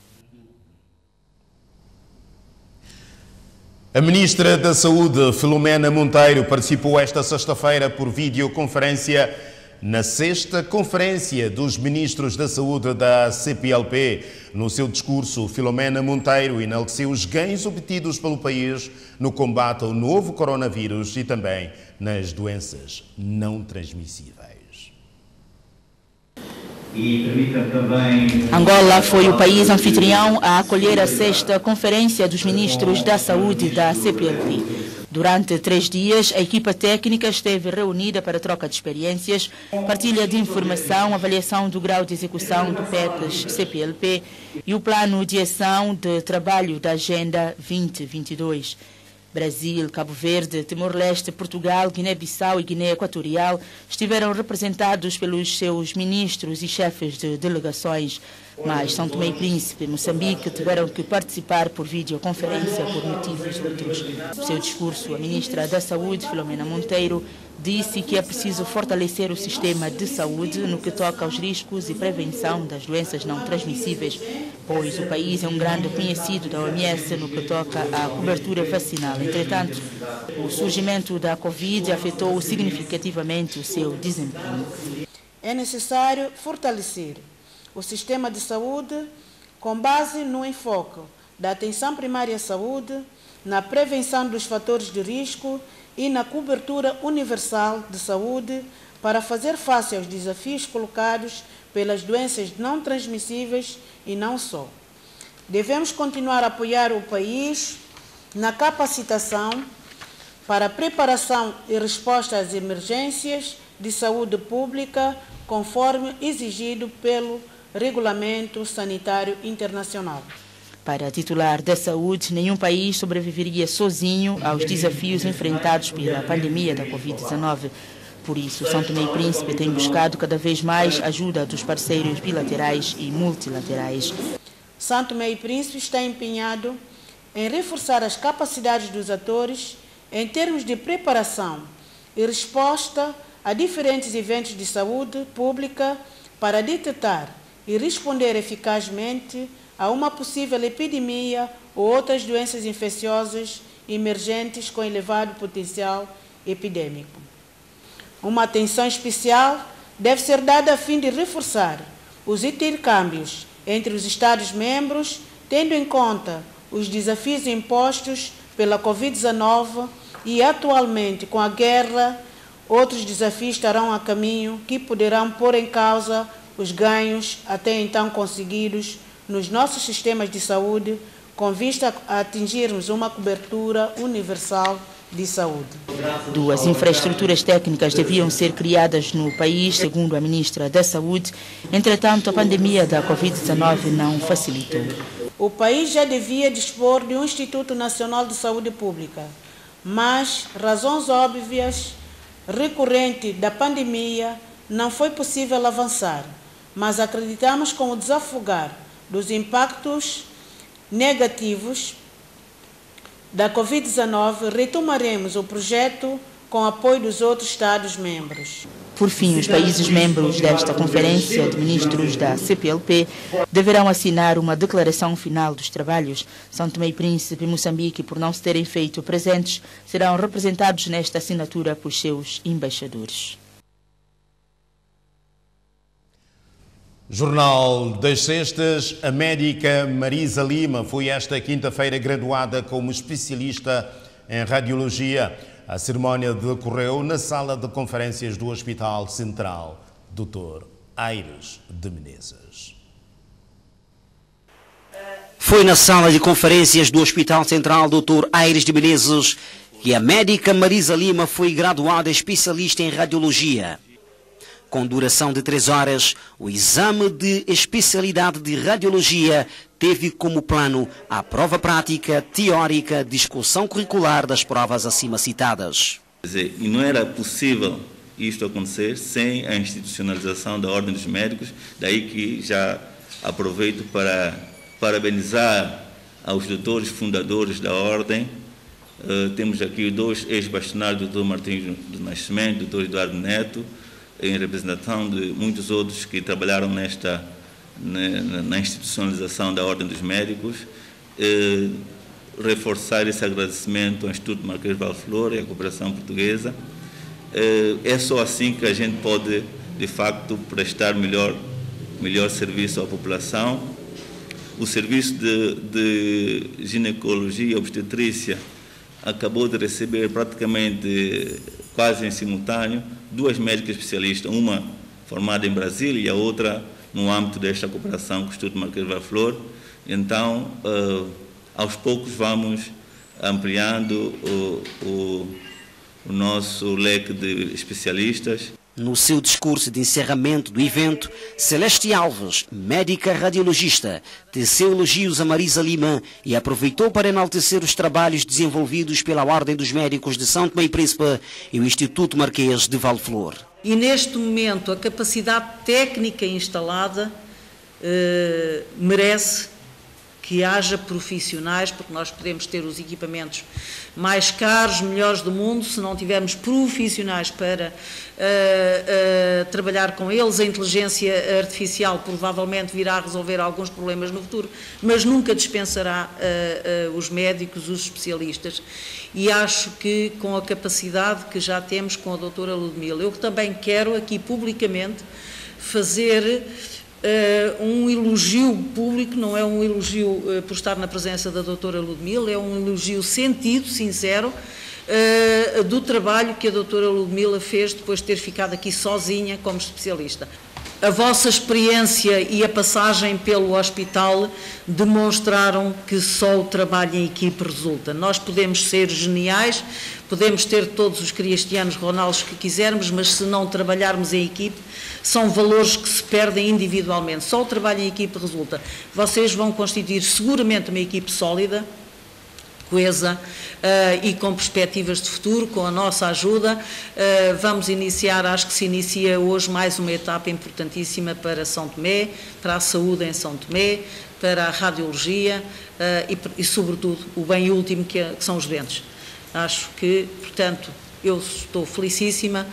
A Ministra da Saúde, Filomena Monteiro, participou esta sexta-feira por videoconferência na sexta Conferência dos Ministros da Saúde da C P L P. No seu discurso, Filomena Monteiro enalteceu os ganhos obtidos pelo país no combate ao novo coronavírus e também nas doenças não transmissíveis. E permita também... Angola foi o país anfitrião a acolher a sexta Conferência dos Ministros da Saúde da C P L P. Durante três dias, a equipa técnica esteve reunida para troca de experiências, partilha de informação, avaliação do grau de execução do P E Cs C P L P e o plano de ação de trabalho da Agenda vinte vinte e dois. Brasil, Cabo Verde, Timor-Leste, Portugal, Guiné-Bissau e Guiné Equatorial estiveram representados pelos seus ministros e chefes de delegações, mas São Tomé e Príncipe e Moçambique tiveram que participar por videoconferência por motivos outros. No seu discurso, a ministra da Saúde, Filomena Monteiro, disse que é preciso fortalecer o sistema de saúde no que toca aos riscos e prevenção das doenças não transmissíveis, pois o país é um grande conhecido da O M S no que toca à cobertura vacinal. Entretanto, o surgimento da Covid afetou significativamente o seu desempenho. É necessário fortalecer o sistema de saúde com base no enfoque da atenção primária à saúde, na prevenção dos fatores de risco e na cobertura universal de saúde para fazer face aos desafios colocados pelas doenças não transmissíveis e não só. Devemos continuar a apoiar o país na capacitação para a preparação e resposta às emergências de saúde pública, conforme exigido pelo Regulamento Sanitário Internacional. Para a titular da saúde, nenhum país sobreviveria sozinho aos desafios enfrentados pela pandemia da Covid dezenove. Por isso, São Tomé e Príncipe tem buscado cada vez mais ajuda dos parceiros bilaterais e multilaterais. São Tomé e Príncipe está empenhado em reforçar as capacidades dos atores em termos de preparação e resposta a diferentes eventos de saúde pública para detectar e responder eficazmente a uma possível epidemia ou outras doenças infecciosas emergentes com elevado potencial epidêmico. Uma atenção especial deve ser dada a fim de reforçar os intercâmbios entre os Estados-membros, tendo em conta os desafios impostos pela Covid dezenove e, atualmente, com a guerra, outros desafios estarão a caminho que poderão pôr em causa os ganhos até então conseguidos nos nossos sistemas de saúde, com vista a atingirmos uma cobertura universal de saúde. Duas infraestruturas técnicas deviam ser criadas no país, segundo a ministra da Saúde. Entretanto, a pandemia da Covid dezenove não facilitou. O país já devia dispor de um Instituto Nacional de Saúde Pública, mas razões óbvias recorrentes da pandemia não foi possível avançar, mas acreditamos que com o desafogar dos impactos negativos da Covid dezenove, retomaremos o projeto com apoio dos outros Estados-membros. Por fim, os países membros desta Conferência de Ministros da C P L P deverão assinar uma declaração final dos trabalhos. São Tomé e Príncipe e Moçambique, por não se terem feito presentes, serão representados nesta assinatura por seus embaixadores. Jornal das Sextas, a médica Marisa Lima foi esta quinta-feira graduada como especialista em radiologia. A cerimónia decorreu na sala de conferências do Hospital Central doutor Aires de Menezes. Foi na sala de conferências do Hospital Central doutor Aires de Menezes que a médica Marisa Lima foi graduada especialista em radiologia. Com duração de três horas, o exame de especialidade de radiologia teve como plano a prova prática, teórica, discussão curricular das provas acima citadas. Quer dizer, e não era possível isto acontecer sem a institucionalização da Ordem dos Médicos, daí que já aproveito para parabenizar aos doutores fundadores da Ordem. Uh, temos aqui dois ex-bastonários, doutor Martins do Nascimento, doutor Eduardo Neto, em representação de muitos outros que trabalharam nesta, na, na institucionalização da Ordem dos Médicos, eh, reforçar esse agradecimento ao Instituto Marquês de Valflor e à cooperação portuguesa. Eh, é só assim que a gente pode, de facto, prestar melhor, melhor serviço à população. O serviço de, de ginecologia e obstetrícia acabou de receber praticamente, quase em simultâneo, duas médicas especialistas, uma formada em Brasília e a outra no âmbito desta cooperação com o Instituto Marquês de Valflor. Então, uh, aos poucos vamos ampliando o, o, o nosso leque de especialistas. No seu discurso de encerramento do evento, Celeste Alves, médica radiologista, teceu elogios a Marisa Lima e aproveitou para enaltecer os trabalhos desenvolvidos pela Ordem dos Médicos de São Tomé e Príncipe e o Instituto Marquês de Valflor. E neste momento a capacidade técnica instalada eh, merece que haja profissionais, porque nós podemos ter os equipamentos mais caros, melhores do mundo, se não tivermos profissionais para uh, uh, trabalhar com eles. A inteligência artificial provavelmente virá a resolver alguns problemas no futuro, mas nunca dispensará uh, uh, os médicos, os especialistas. E acho que com a capacidade que já temos com a doutora Ludmila, eu também quero aqui publicamente fazer Uh, um elogio público, não é um elogio uh, por estar na presença da doutora Ludmila, é um elogio sentido, sincero, uh, do trabalho que a doutora Ludmila fez depois de ter ficado aqui sozinha como especialista. A vossa experiência e a passagem pelo hospital demonstraram que só o trabalho em equipe resulta. Nós podemos ser geniais, podemos ter todos os cristianos Ronaldos que quisermos, mas se não trabalharmos em equipe, são valores que se perdem individualmente. Só o trabalho em equipe resulta. Vocês vão constituir seguramente uma equipe sólida, coesa uh, e com perspectivas de futuro, com a nossa ajuda. Uh, vamos iniciar, acho que se inicia hoje mais uma etapa importantíssima para São Tomé, para a saúde em São Tomé, para a radiologia uh, e, e, sobretudo, o bem último que, é, que são os doentes. Acho que, portanto, eu estou felicíssima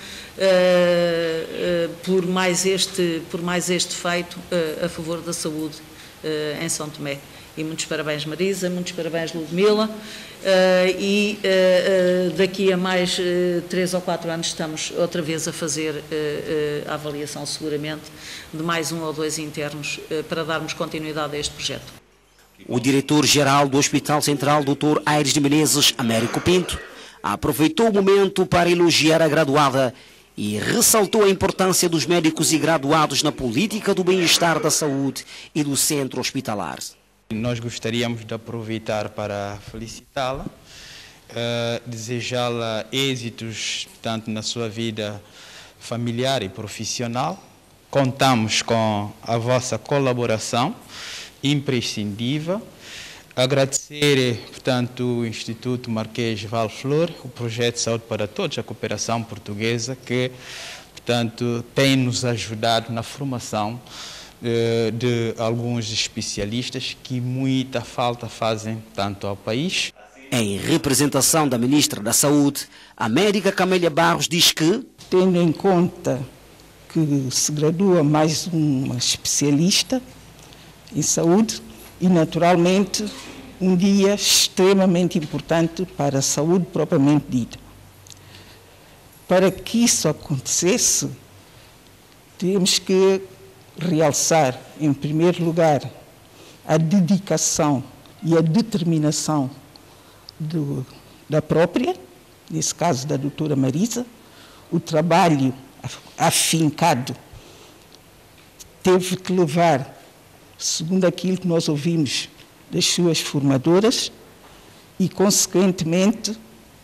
uh, uh, por, mais este, por mais este feito uh, a favor da saúde uh, em São Tomé. E muitos parabéns, Marisa, muitos parabéns, Ludmila, uh, e uh, uh, daqui a mais uh, três ou quatro anos estamos outra vez a fazer uh, uh, a avaliação, seguramente, de mais um ou dois internos uh, para darmos continuidade a este projeto. O diretor-geral do Hospital Central, doutor Aires de Menezes, Américo Pinto, aproveitou o momento para elogiar a graduada e ressaltou a importância dos médicos e graduados na política do bem-estar da saúde e do centro hospitalar. Nós gostaríamos de aproveitar para felicitá-la, uh, desejá-la êxitos tanto na sua vida familiar e profissional. Contamos com a vossa colaboração imprescindível. Agradecer, portanto, o Instituto Marquês de Valflor, o projeto Saúde para Todos, a cooperação portuguesa, que, portanto, tem nos ajudado na formação de alguns especialistas que muita falta fazem tanto ao país. Em representação da Ministra da Saúde, a médica Camélia Barros diz que, tendo em conta que se gradua mais uma especialista em saúde e, naturalmente, um dia extremamente importante para a saúde propriamente dita. Para que isso acontecesse, temos que realçar, em primeiro lugar, a dedicação e a determinação do, da própria, nesse caso da doutora Marisa, o trabalho afincado teve que levar, segundo aquilo que nós ouvimos das suas formadoras, e, consequentemente,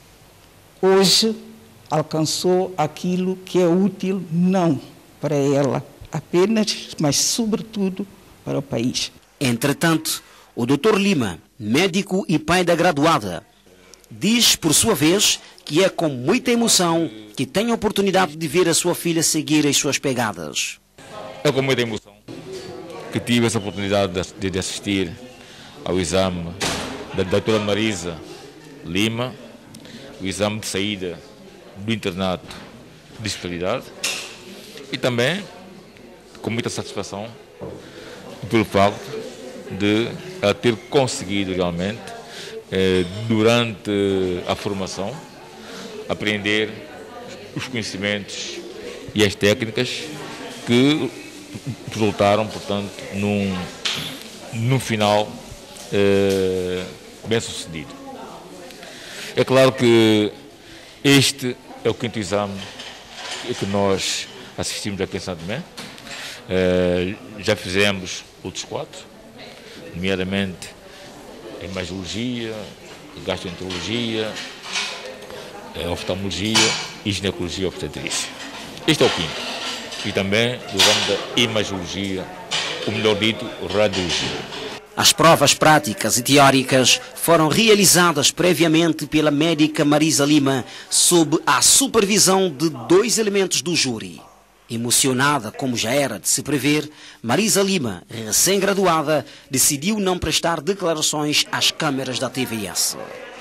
hoje alcançou aquilo que é útil não para ela apenas, mas sobretudo para o país. Entretanto, o doutor Lima, médico e pai da graduada, diz, por sua vez, que é com muita emoção que tem a oportunidade de ver a sua filha seguir as suas pegadas. É com muita emoção que tive essa oportunidade de, de assistir ao exame da doutora Marisa Lima, o exame de saída do internato de especialidade. E também com muita satisfação pelo facto de ela ter conseguido realmente, eh, durante a formação, aprender os conhecimentos e as técnicas que resultaram, portanto, num, num final eh, bem sucedido. É claro que este é o quinto exame que nós assistimos aqui em São Tomé. Eh, já fizemos outros quatro, nomeadamente imagiologia, gastroenterologia, oftalmologia e ginecologia obstetrícia. Este é o quinto. E também do ramo da imagiologia, ou melhor dito, radiologia. As provas práticas e teóricas foram realizadas previamente pela médica Marisa Lima, sob a supervisão de dois elementos do júri. Emocionada, como já era de se prever, Marisa Lima, recém-graduada, decidiu não prestar declarações às câmaras da T V S.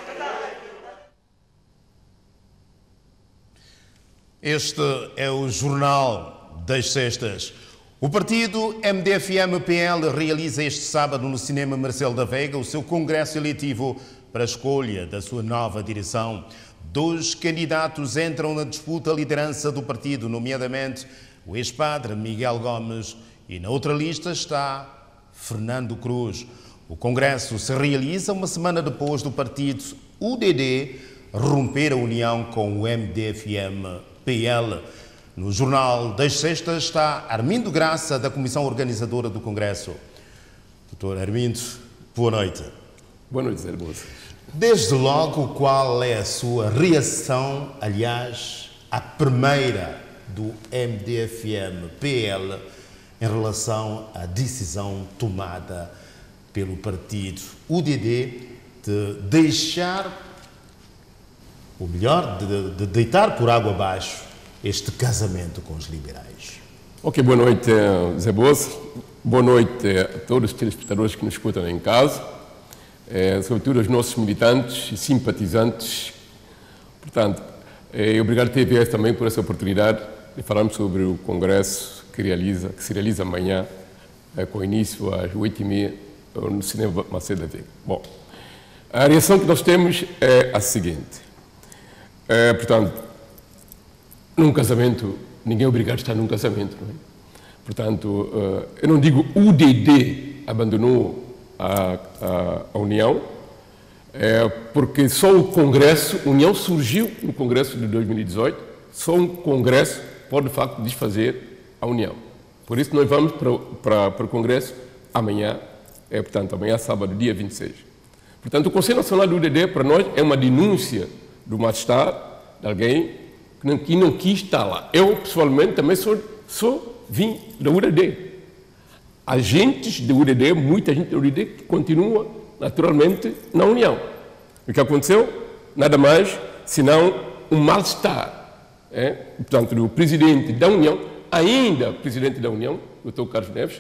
Este é o Jornal das Sextas. O partido M D F M P L realiza este sábado no Cinema Marcelo da Veiga o seu congresso eletivo para a escolha da sua nova direção. Dois candidatos entram na disputa à liderança do partido, nomeadamente o ex-padre Miguel Gomes, e na outra lista está Fernando Cruz. O congresso se realiza uma semana depois do partido U D D romper a união com o M D F M P L. No Jornal das Sextas está Armindo Graça, da Comissão Organizadora do Congresso. doutor Armindo, boa noite. Boa noite, Zé Hermoso. Desde logo, qual é a sua reação, aliás, à primeira do M D F M P L em relação à decisão tomada pelo partido U D D de deixar, ou melhor, de, de deitar por água abaixo este casamento com os liberais? Ok, boa noite, Zé Boas. Boa noite a todos os telespectadores que nos escutam em casa, é, sobretudo aos nossos militantes e simpatizantes. Portanto, é, obrigado T V S também por essa oportunidade de falarmos sobre o congresso que, realiza, que se realiza amanhã, é, com início às oito e meia no Cinema Marcelo da Veiga. Bom, a reação que nós temos é a seguinte. É, portanto, num casamento, ninguém é obrigado a estar num casamento, não é? Portanto, eu não digo o U D D abandonou a, a, a União, é, porque só o Congresso, a União surgiu no Congresso de dois mil e dezoito, só um Congresso pode, de facto, desfazer a União. Por isso, nós vamos para, para, para o Congresso amanhã, é, portanto, amanhã, sábado, dia vinte e seis. Portanto, o Conselho Nacional do U D D, para nós, é uma denúncia do mal-estar de alguém que não, que não quis estar lá. Eu, pessoalmente, também sou, sou vim da U D D. Agentes do U D D, muita gente do U D D que continua, naturalmente, na União. O que aconteceu? Nada mais, senão um mal-estar. É? Portanto, do presidente da União, ainda presidente da União, doutor Carlos Neves,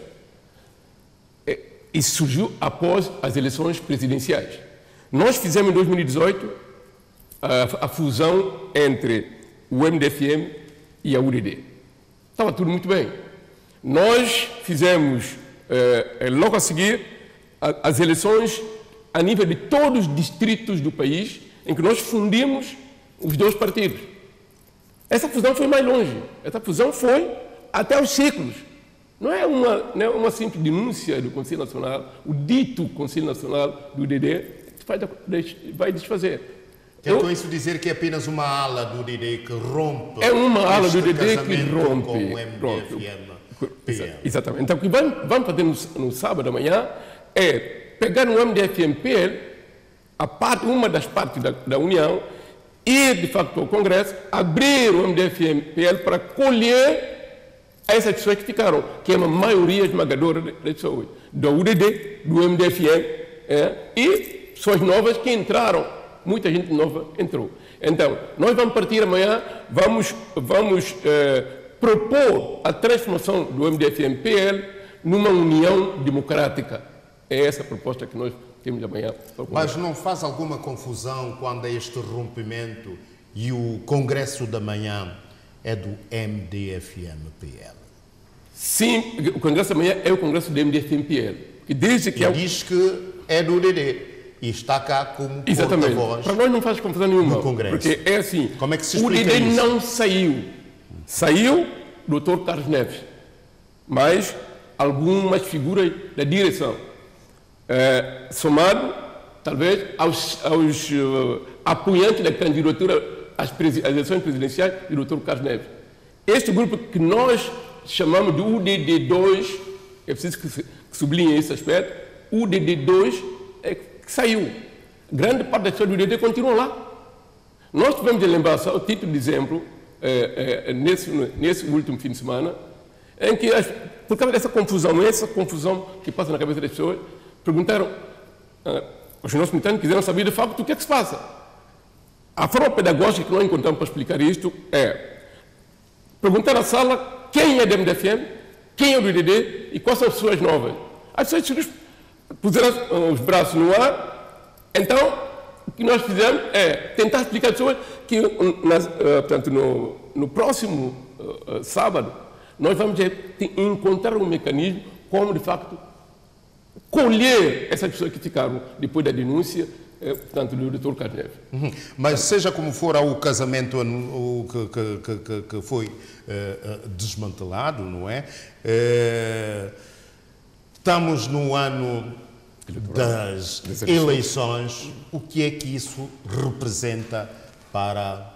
é, e surgiu após as eleições presidenciais. Nós fizemos em dois mil e dezoito a, a fusão entre o M D F M e a U D D. Estava tudo muito bem. Nós fizemos, eh, logo a seguir, a, as eleições a nível de todos os distritos do país, em que nós fundimos os dois partidos. Essa fusão foi mais longe. Essa fusão foi até os ciclos. Não é uma, não é uma simples denúncia do Conselho Nacional, o dito Conselho Nacional do U D D vai, vai desfazer. Quer com isso dizer que é apenas uma ala do U D D que rompe? É uma ala do U D D que rompe. Com o M D F M P L. Exatamente. Então, o que vamos, vamos fazer no, no sábado amanhã é pegar no M D F M P L, a parte, uma das partes da, da União, ir de facto ao Congresso, abrir o M D F M P L para colher essas pessoas que ficaram, que é uma maioria esmagadora das pessoas, do U D D, do M D F M, é, e pessoas novas que entraram. Muita gente nova entrou. Então, nós vamos partir amanhã, vamos, vamos eh, propor a transformação do M D F M P L numa união democrática. É essa a proposta que nós temos amanhã. Mas não faz alguma confusão quando é este rompimento e o Congresso da manhã é do M D F M P L. Sim, o Congresso amanhã é o Congresso do M D F M P L. Que desde que e é... diz que é do U D D e está cá como porta-voz. Para nós não faz confusão nenhuma. No Congresso. Porque é assim, como é que se o U D D isso? não saiu. Saiu o doutor Carlos Neves, mas algumas figuras da direção. É, somado, talvez, aos, aos uh, apoiantes da candidatura às, às eleições presidenciais do doutor Carlos Neves. Este grupo que nós chamamos de U D D dois, é preciso que, se, que sublinhe esse aspecto, U D D dois é que saiu. Grande parte das pessoas do U D D continuam lá. Nós tivemos de lembrar só o título de exemplo, é, é, nesse, nesse último fim de semana, em que, as, por causa dessa confusão, essa confusão que passa na cabeça das pessoas, perguntaram, uh, os nossos militantes quiseram saber de facto o que é que se passa. A forma pedagógica que nós encontramos para explicar isto é perguntar à sala quem é do M D F M, quem é do U D D e quais são as pessoas novas. As pessoas puseram os braços no ar, então o que nós fizemos é tentar explicar às pessoas que nas, uh, portanto, no, no próximo uh, uh, sábado nós vamos encontrar um mecanismo como de facto colher essas pessoas que ficaram depois da denúncia, eh, portanto, do doutor Carlos Neves. Uhum. Mas seja como for, o casamento o, que, que, que, que foi eh, desmantelado, não é? Eh, estamos no ano das eleições. O que é que isso representa para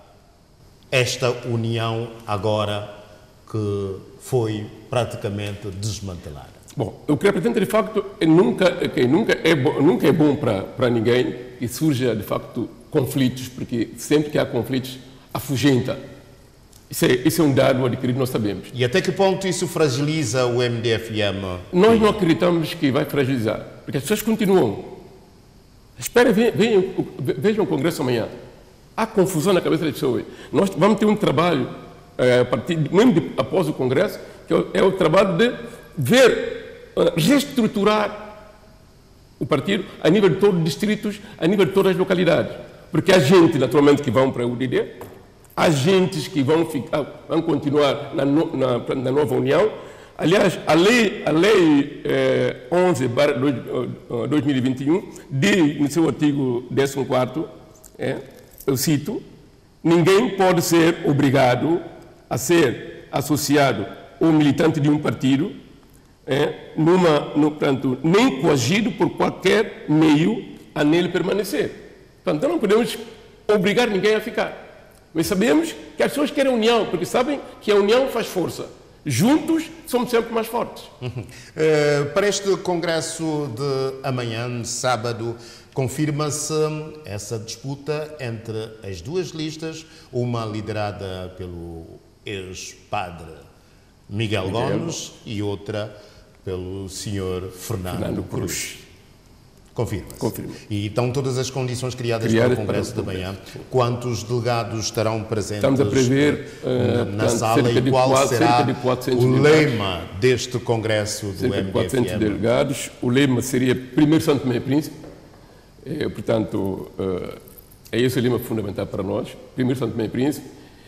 esta união agora que foi praticamente desmantelada? Bom, o que representa de facto é nunca, okay, nunca, é bom, nunca é bom para ninguém que surja de facto conflitos, porque sempre que há conflitos afugenta. Isso é, isso é um dado adquirido, nós sabemos. E até que ponto isso fragiliza o M D F M? Nós não acreditamos que vai fragilizar, porque as pessoas continuam. Esperem, vejam, vejam o Congresso amanhã. Há confusão na cabeça das pessoas. Nós vamos ter um trabalho, é, a partir, mesmo de, após o Congresso, que é, é o trabalho de ver reestruturar o partido a nível de todos os distritos, a nível de todas as localidades. Porque há gente, naturalmente, que vão para o U D D, há gente que vão, ficar, vão continuar na, na, na nova União. Aliás, a lei, a lei eh, onze barra dois mil e vinte e um diz, no seu artigo décimo quarto, é, eu cito, ninguém pode ser obrigado a ser associado ou militante de um partido, É, numa, no, portanto, nem coagido por qualquer meio a nele permanecer. Portanto, não podemos obrigar ninguém a ficar. Mas sabemos que as pessoas querem união, porque sabem que a união faz força. Juntos somos sempre mais fortes. Uhum. Uh, para este congresso de amanhã, sábado, confirma-se essa disputa entre as duas listas, uma liderada pelo ex-padre Miguel, Miguel Gomes e outra pelo senhor Fernando, Fernando Cruz. Cruz. Confirma-se. Confirma. E estão todas as condições criadas, criadas para o Congresso para o de amanhã. Quantos delegados estarão presentes? Estamos a prever uh, na sala e qual quatro, será o lema deste Congresso do cerca M D F M? De quatrocentos delegados. O lema seria primeiro Santo Tomé e Príncipe. É, portanto, uh, é esse o lema fundamental para nós. Primeiro Santo Tomé e Príncipe.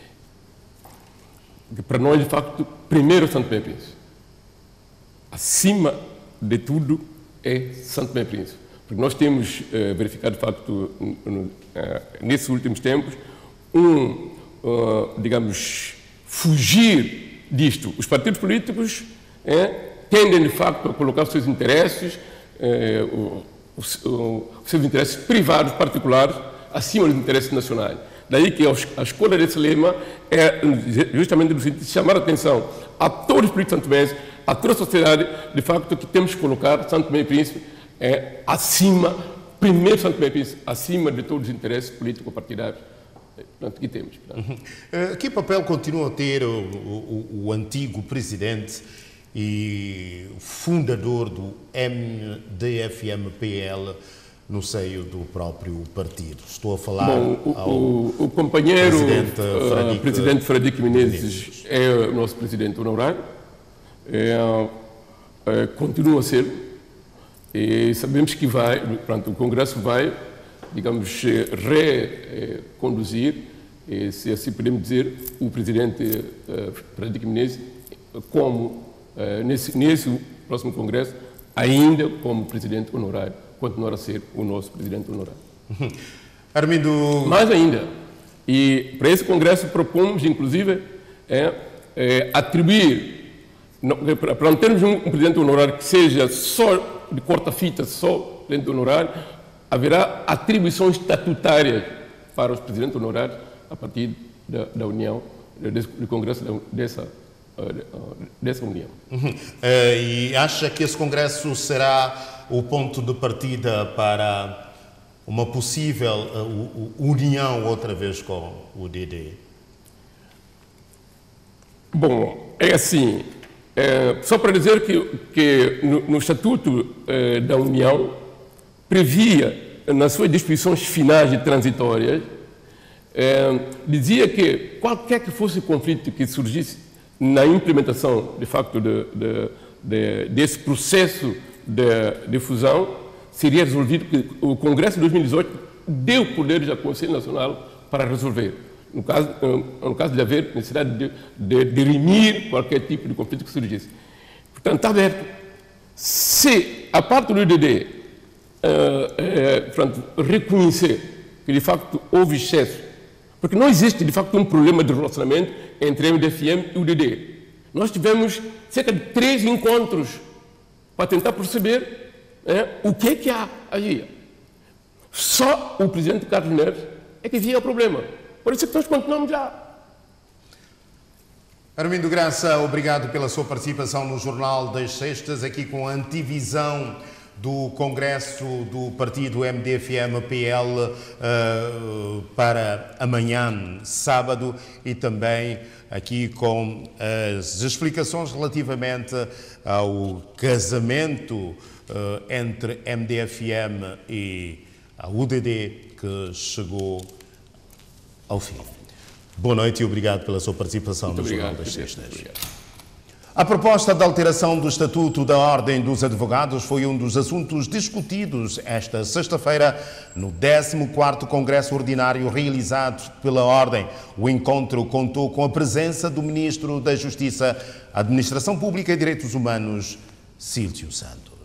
Para nós, de facto, primeiro Santo Tomé e Príncipe. Acima de tudo é Santo Tomé e Príncipe. Porque nós temos uh, verificado, de facto, uh, nesses últimos tempos, um, uh, digamos, fugir disto. Os partidos políticos é, tendem, de facto, a colocar os seus interesses, é, os, os seus interesses privados, particulares, acima dos interesses nacionais. Daí que a escolha desse lema é justamente no sentido de chamar a atenção a todos os políticos santomenses, a toda a sociedade, de facto, que temos que colocar Santo Tomé e Príncipe é, acima, primeiro Santo Tomé e Príncipe, acima de todos os interesses político-partidários que temos. Uhum. Uh, que papel continua a ter o, o, o antigo presidente e fundador do M D F M P L no seio do próprio partido? Estou a falar Bom, o, ao o, o companheiro presidente Fradique, uh, presidente Fradique Menezes é o nosso presidente honorário, é, é, continua a ser, e sabemos que vai, pronto, o Congresso vai, digamos, reconduzir E, se assim podemos dizer, o presidente uh, Frederico Menezes, como uh, nesse, nesse próximo congresso, ainda como presidente honorário, continuar a ser o nosso presidente honorário. Armindo... Mais ainda, e para esse congresso propomos, inclusive, é, é, atribuir, não, para, para não termos um, um presidente honorário que seja só de corta-fita, só presidente honorário, haverá atribuições estatutárias para os presidentes honorários a partir da, da União, desse, do Congresso da, dessa, dessa União. Uhum. Uh, e acha que esse Congresso será o ponto de partida para uma possível uh, união outra vez com o D D? Bom, é assim, é, só para dizer que, que no, no Estatuto é, da União previa, nas suas disposições finais e transitórias, é, dizia que qualquer que fosse o conflito que surgisse na implementação, de facto, de, de, de, desse processo de, de fusão, seria resolvido, que o Congresso de dois mil e dezoito deu poderes ao Conselho Nacional para resolver, no caso, no caso de haver necessidade de, de, de dirimir qualquer tipo de conflito que surgisse. Portanto, está aberto. Se a parte do D D uh, é, portanto, reconhecer que, de facto, houve excesso, porque não existe, de facto, um problema de relacionamento entre a M D F M e o D D. Nós tivemos cerca de três encontros para tentar perceber é, o que é que há aí. Só o presidente Carlos Neves é que via o problema. Por isso é que nós continuamos lá. Armindo Graça, obrigado pela sua participação no Jornal das Sextas, aqui com a antevisão do Congresso do Partido M D F M P L uh, para amanhã, sábado, e também aqui com as explicações relativamente ao casamento uh, entre M D F M e a U D D, que chegou ao fim. Boa noite e obrigado pela sua participação Muito no obrigado, Jornal das Sextas. Obrigado. A proposta de alteração do Estatuto da Ordem dos Advogados foi um dos assuntos discutidos esta sexta-feira no décimo quarto Congresso Ordinário realizado pela Ordem. O encontro contou com a presença do Ministro da Justiça, Administração Pública e Direitos Humanos, Cílcio Santos.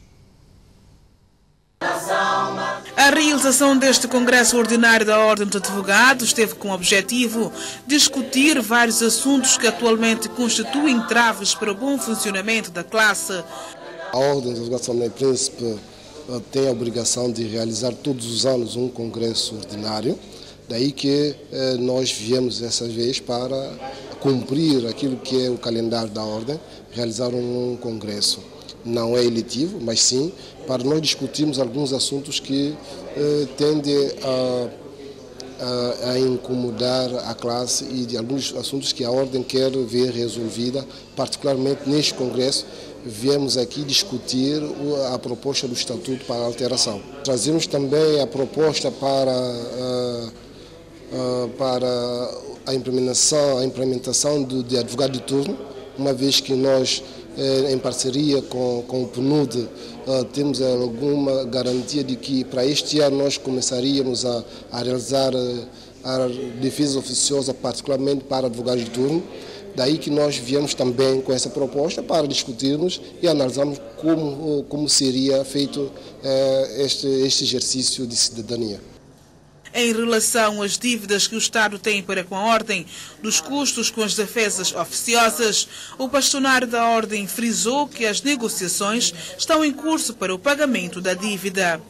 A realização deste Congresso Ordinário da Ordem dos Advogados teve como objetivo discutir vários assuntos que atualmente constituem entraves para o bom funcionamento da classe. A Ordem dos Advogados de São Tomé e Príncipe tem a obrigação de realizar todos os anos um Congresso Ordinário, daí que eh, nós viemos dessa vez para cumprir aquilo que é o calendário da Ordem, realizar um Congresso. Não é eletivo, mas sim para nós discutirmos alguns assuntos que eh, tendem a, a, a incomodar a classe e de alguns assuntos que a Ordem quer ver resolvida, particularmente neste Congresso. Viemos aqui discutir a proposta do Estatuto para alteração. Trazemos também a proposta para, uh, uh, para a implementação, a implementação do, de advogado de turno, uma vez que nós, em parceria com, com o P N U D, uh, temos alguma garantia de que para este ano nós começaríamos a, a realizar uh, a defesa oficiosa, particularmente para advogados de turno. Daí que nós viemos também com essa proposta para discutirmos e analisarmos como, como seria feito uh, este, este exercício de cidadania. Em relação às dívidas que o Estado tem para com a Ordem, dos custos com as defesas oficiosas, o bastonário da Ordem frisou que as negociações estão em curso para o pagamento da dívida.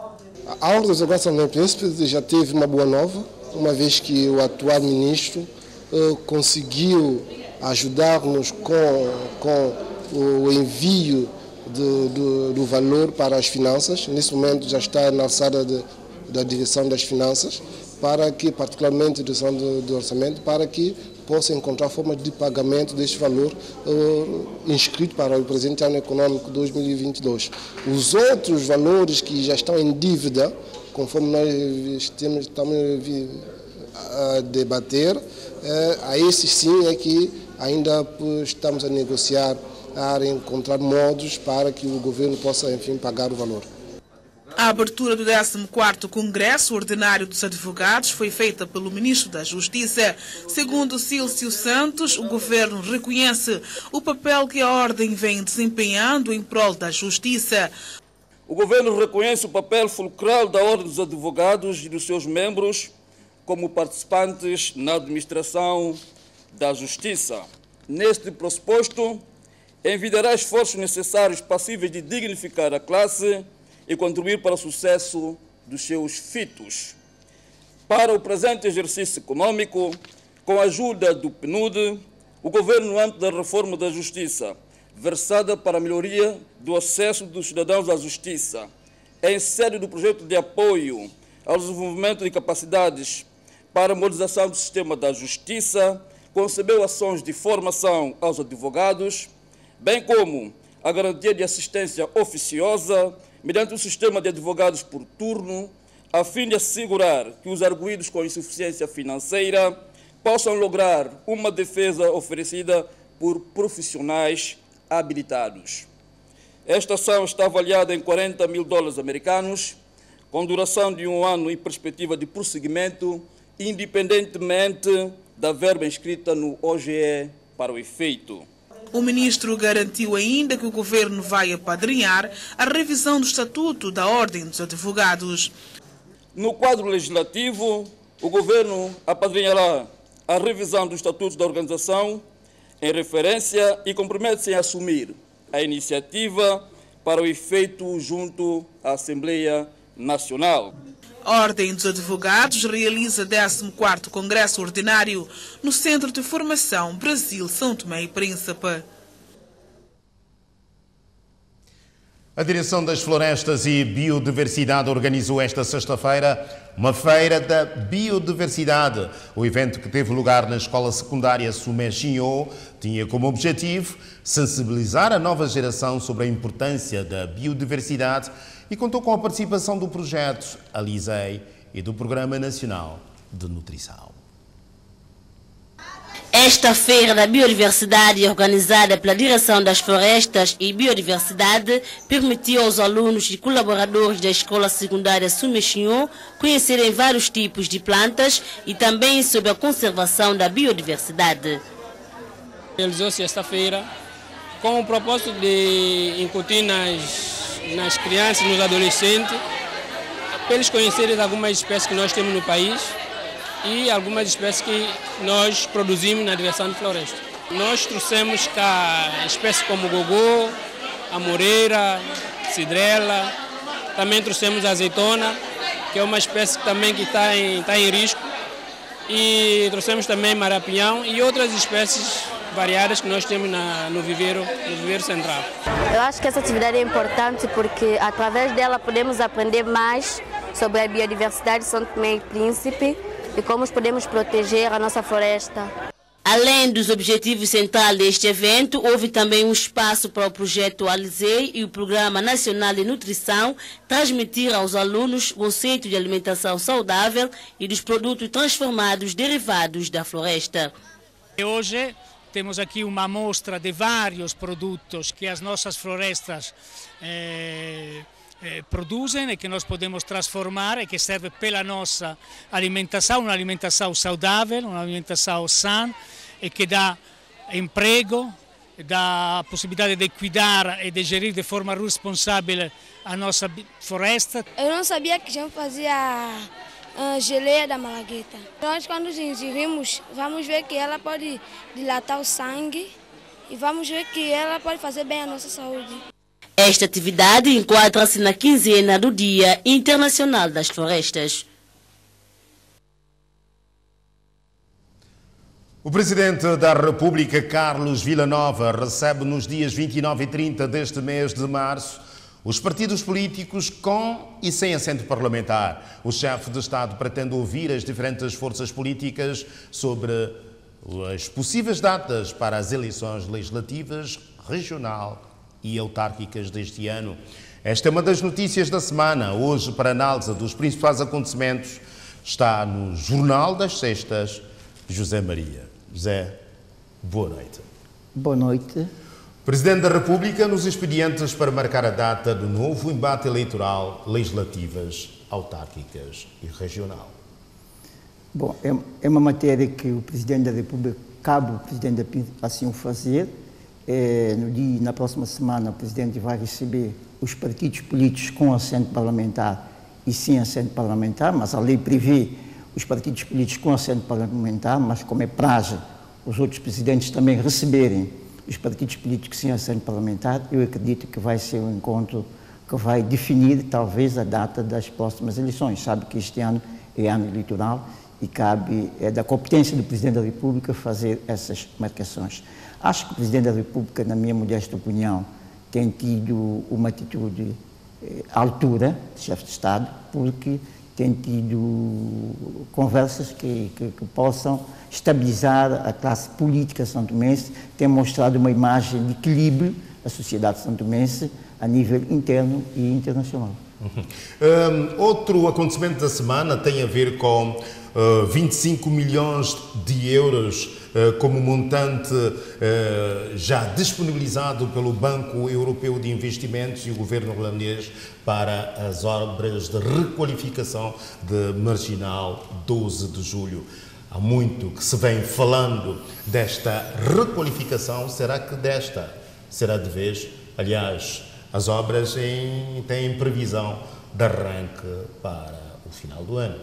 A Ordem dos Advogados de São Tomé e Príncipe já teve uma boa nova, uma vez que o atual ministro uh, conseguiu ajudar-nos com, com o envio do, do, do valor para as finanças. Nesse momento já está na alçada de da direção das finanças, para que, particularmente a direção do, do orçamento, para que possa encontrar formas de pagamento deste valor uh, inscrito para o presente ano econômico dois mil e vinte e dois. Os outros valores que já estão em dívida, conforme nós temos, estamos a debater, uh, a esses sim é que ainda uh, estamos a negociar, a encontrar modos para que o governo possa, enfim, pagar o valor. A abertura do décimo quarto Congresso Ordinário dos Advogados foi feita pelo Ministro da Justiça. Segundo Cílcio Santos, o governo reconhece o papel que a Ordem vem desempenhando em prol da justiça. O governo reconhece o papel fulcral da Ordem dos Advogados e dos seus membros como participantes na administração da justiça. Neste pressuposto, envidará esforços necessários passíveis de dignificar a classe e contribuir para o sucesso dos seus fitos. Para o presente exercício econômico, com a ajuda do P N U D, o governo, no âmbito da reforma da justiça, versada para a melhoria do acesso dos cidadãos à justiça, em sede do projeto de apoio ao desenvolvimento de capacidades para a modernização do sistema da justiça, concebeu ações de formação aos advogados, bem como a garantia de assistência oficiosa mediante o sistema de advogados por turno, a fim de assegurar que os arguidos com insuficiência financeira possam lograr uma defesa oferecida por profissionais habilitados. Esta ação está avaliada em quarenta mil dólares americanos, com duração de um ano e perspectiva de prosseguimento, independentemente da verba inscrita no O G E para o efeito. O ministro garantiu ainda que o governo vai apadrinhar a revisão do Estatuto da Ordem dos Advogados. No quadro legislativo, o governo apadrinhará a revisão do Estatuto da Organização em referência e compromete-se em assumir a iniciativa para o efeito junto à Assembleia Nacional. A Ordem dos Advogados realiza décimo quarto Congresso Ordinário no Centro de Formação Brasil São Tomé e Príncipe. A Direção das Florestas e Biodiversidade organizou esta sexta-feira uma feira da biodiversidade. O evento, que teve lugar na Escola Secundária Sumé Chinhô, tinha como objetivo sensibilizar a nova geração sobre a importância da biodiversidade e contou com a participação do projeto Alizei e do Programa Nacional de Nutrição. Esta feira da biodiversidade, organizada pela Direção das Florestas e Biodiversidade, permitiu aos alunos e colaboradores da Escola Secundária Sumé Chinhô conhecerem vários tipos de plantas e também sobre a conservação da biodiversidade. Realizou-se esta feira com o propósito de incutir nas, nas crianças e nos adolescentes, para eles conhecerem algumas espécies que nós temos no país e algumas espécies que nós produzimos na Direção de Floresta. Nós trouxemos cá espécies como o gogô, a moreira, cidrela, também trouxemos a azeitona, que é uma espécie também que está em, está em risco, e trouxemos também marapinhão e outras espécies variadas que nós temos na, no, viveiro, no viveiro central. Eu acho que essa atividade é importante porque através dela podemos aprender mais sobre a biodiversidade de São Tomé e Príncipe e como podemos proteger a nossa floresta. Além dos objetivos centrais deste evento, houve também um espaço para o projeto Alizei e o Programa Nacional de Nutrição transmitir aos alunos o conceito de alimentação saudável e dos produtos transformados derivados da floresta. Hoje temos aqui uma amostra de vários produtos que as nossas florestas eh, Eh, produzem e que nós podemos transformar e que serve pela nossa alimentação, uma alimentação saudável, uma alimentação sã e que dá emprego, dá a possibilidade de cuidar e de gerir de forma responsável a nossa floresta. Eu não sabia que já fazia a geleia da malagueta. Nós, quando ingerimos, vamos ver que ela pode dilatar o sangue e vamos ver que ela pode fazer bem à nossa saúde. Esta atividade enquadra-se na quinzena do Dia Internacional das Florestas. O Presidente da República, Carlos Villanova, recebe nos dias vinte e nove e trinta deste mês de março os partidos políticos com e sem assento parlamentar. O chefe de Estado pretende ouvir as diferentes forças políticas sobre as possíveis datas para as eleições legislativas, regional e autárquicas deste ano. Esta é uma das notícias da semana. Hoje, para análise dos principais acontecimentos, está no Jornal das Sextas, José Maria. José, boa noite. Boa noite. Presidente da República, nos expedientes para marcar a data do novo embate eleitoral, legislativas, autárquicas e regional. Bom, é, é uma matéria que o Presidente da República, cabe o Presidente assim o fazer. É, no dia, na próxima semana, o Presidente vai receber os partidos políticos com assento parlamentar e sem assento parlamentar, mas a lei prevê os partidos políticos com assento parlamentar, mas como é praxe os outros presidentes também receberem os partidos políticos sem assento parlamentar, eu acredito que vai ser um encontro que vai definir talvez a data das próximas eleições. Sabe que este ano é ano eleitoral e cabe, é da competência do Presidente da República fazer essas marcações. Acho que o Presidente da República, na minha modesta opinião, tem tido uma atitude eh, à altura de chefe de Estado, porque tem tido conversas que, que, que possam estabilizar a classe política santomense, tem mostrado uma imagem de equilíbrio da sociedade santomense a nível interno e internacional. Uhum. Um, outro acontecimento da semana tem a ver com uh, vinte e cinco milhões de euros uh, como montante uh, já disponibilizado pelo Banco Europeu de Investimentos e o governo holandês para as obras de requalificação de Marginal doze de Julho. Há muito que se vem falando desta requalificação. Será que desta será de vez? Aliás, as obras em, têm previsão de arranque para o final do ano.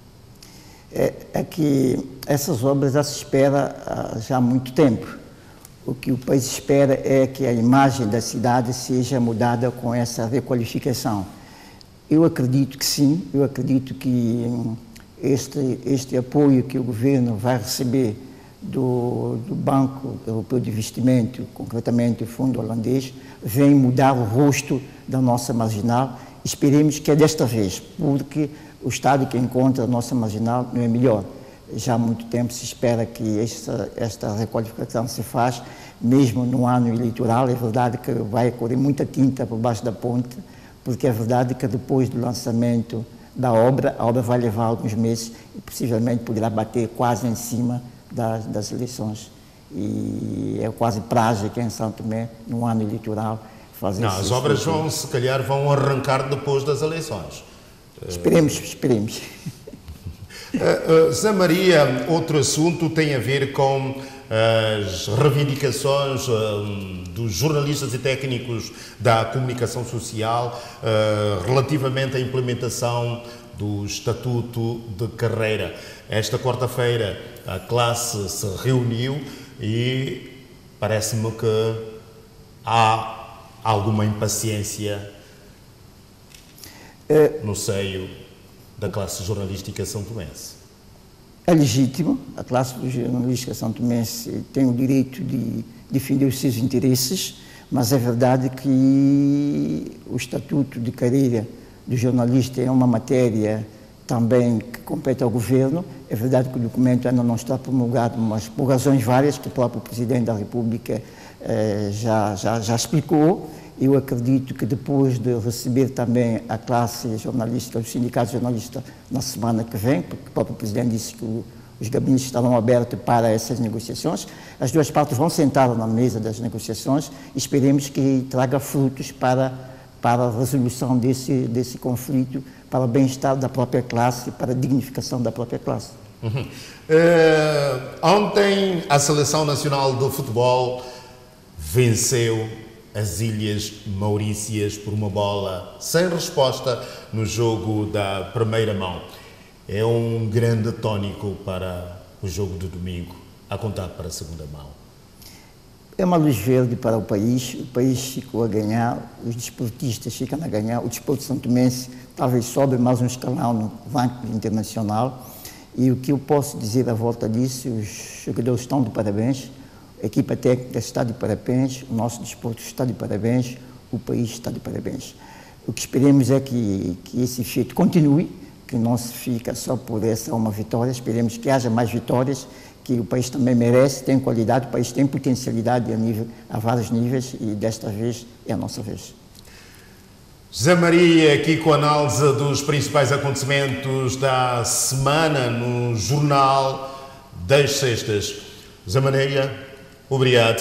É, é que essas obras já se espera há, já há muito tempo. O que o país espera é que a imagem da cidade seja mudada com essa requalificação. Eu acredito que sim, eu acredito que este, este apoio que o governo vai receber do, do Banco Europeu de Investimento, concretamente o Fundo Holandês, vem mudar o rosto da nossa marginal. Esperemos que é desta vez, porque o estado que encontra a nossa marginal não é melhor. Já há muito tempo se espera que esta, esta requalificação se faz, mesmo no ano eleitoral. É verdade que vai correr muita tinta por baixo da ponte, porque é verdade que depois do lançamento da obra, a obra vai levar alguns meses e possivelmente poderá bater quase em cima das, das eleições. E é quase praxe aqui em São Tomé, no ano eleitoral, fazer Não, as obras vão, se calhar, vão arrancar depois das eleições. Esperemos, esperemos. Uh, uh, Zé Maria, outro assunto tem a ver com as reivindicações uh, dos jornalistas e técnicos da comunicação social uh, relativamente à implementação do Estatuto de Carreira. Esta quarta-feira a classe se reuniu e parece-me que há alguma impaciência no seio da classe jornalística santomense. É legítimo, a classe jornalística santomense tem o direito de defender os seus interesses, mas é verdade que o Estatuto de Carreira do jornalista é uma matéria também que compete ao governo. É verdade que o documento ainda não está promulgado, mas por razões várias que o próprio Presidente da República eh, já, já, já explicou. Eu acredito que depois de receber também a classe jornalística, os sindicatos jornalistas, na semana que vem, porque o próprio Presidente disse que o, os gabinetes estarão abertos para essas negociações, as duas partes vão sentar na mesa das negociações e esperemos que traga frutos para, para a resolução desse, desse conflito, para o bem-estar da própria classe, para a dignificação da própria classe. Uhum. Uh, ontem a Seleção Nacional de Futebol venceu as Ilhas Maurícias por uma bola sem resposta no jogo da primeira mão. É um grande tónico para o jogo de domingo, a contar para a segunda mão. É uma luz verde para o país. O país ficou a ganhar, os desportistas ficam a ganhar, o desporto santomense talvez sobe mais um escalão no ranking internacional. E o que eu posso dizer à volta disso, os jogadores estão de parabéns, a equipa técnica está de parabéns, o nosso desporto está de parabéns, o país está de parabéns. O que esperemos é que, que esse feito continue, que não se fica só por essa uma vitória, esperemos que haja mais vitórias, que o país também merece, tem qualidade, o país tem potencialidade a, nível, a vários níveis e desta vez é a nossa vez. José Maria, aqui com a análise dos principais acontecimentos da semana no Jornal das Sextas. José Maria, obrigado.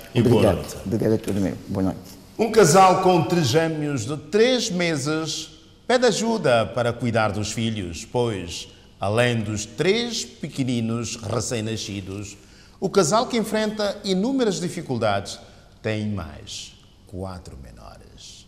E boa Obrigado. noite. Obrigado a todos mesmo. Boa noite. Um casal com trigêmeos de três meses pede ajuda para cuidar dos filhos, pois, além dos três pequeninos recém-nascidos, o casal que enfrenta inúmeras dificuldades tem mais quatro menores.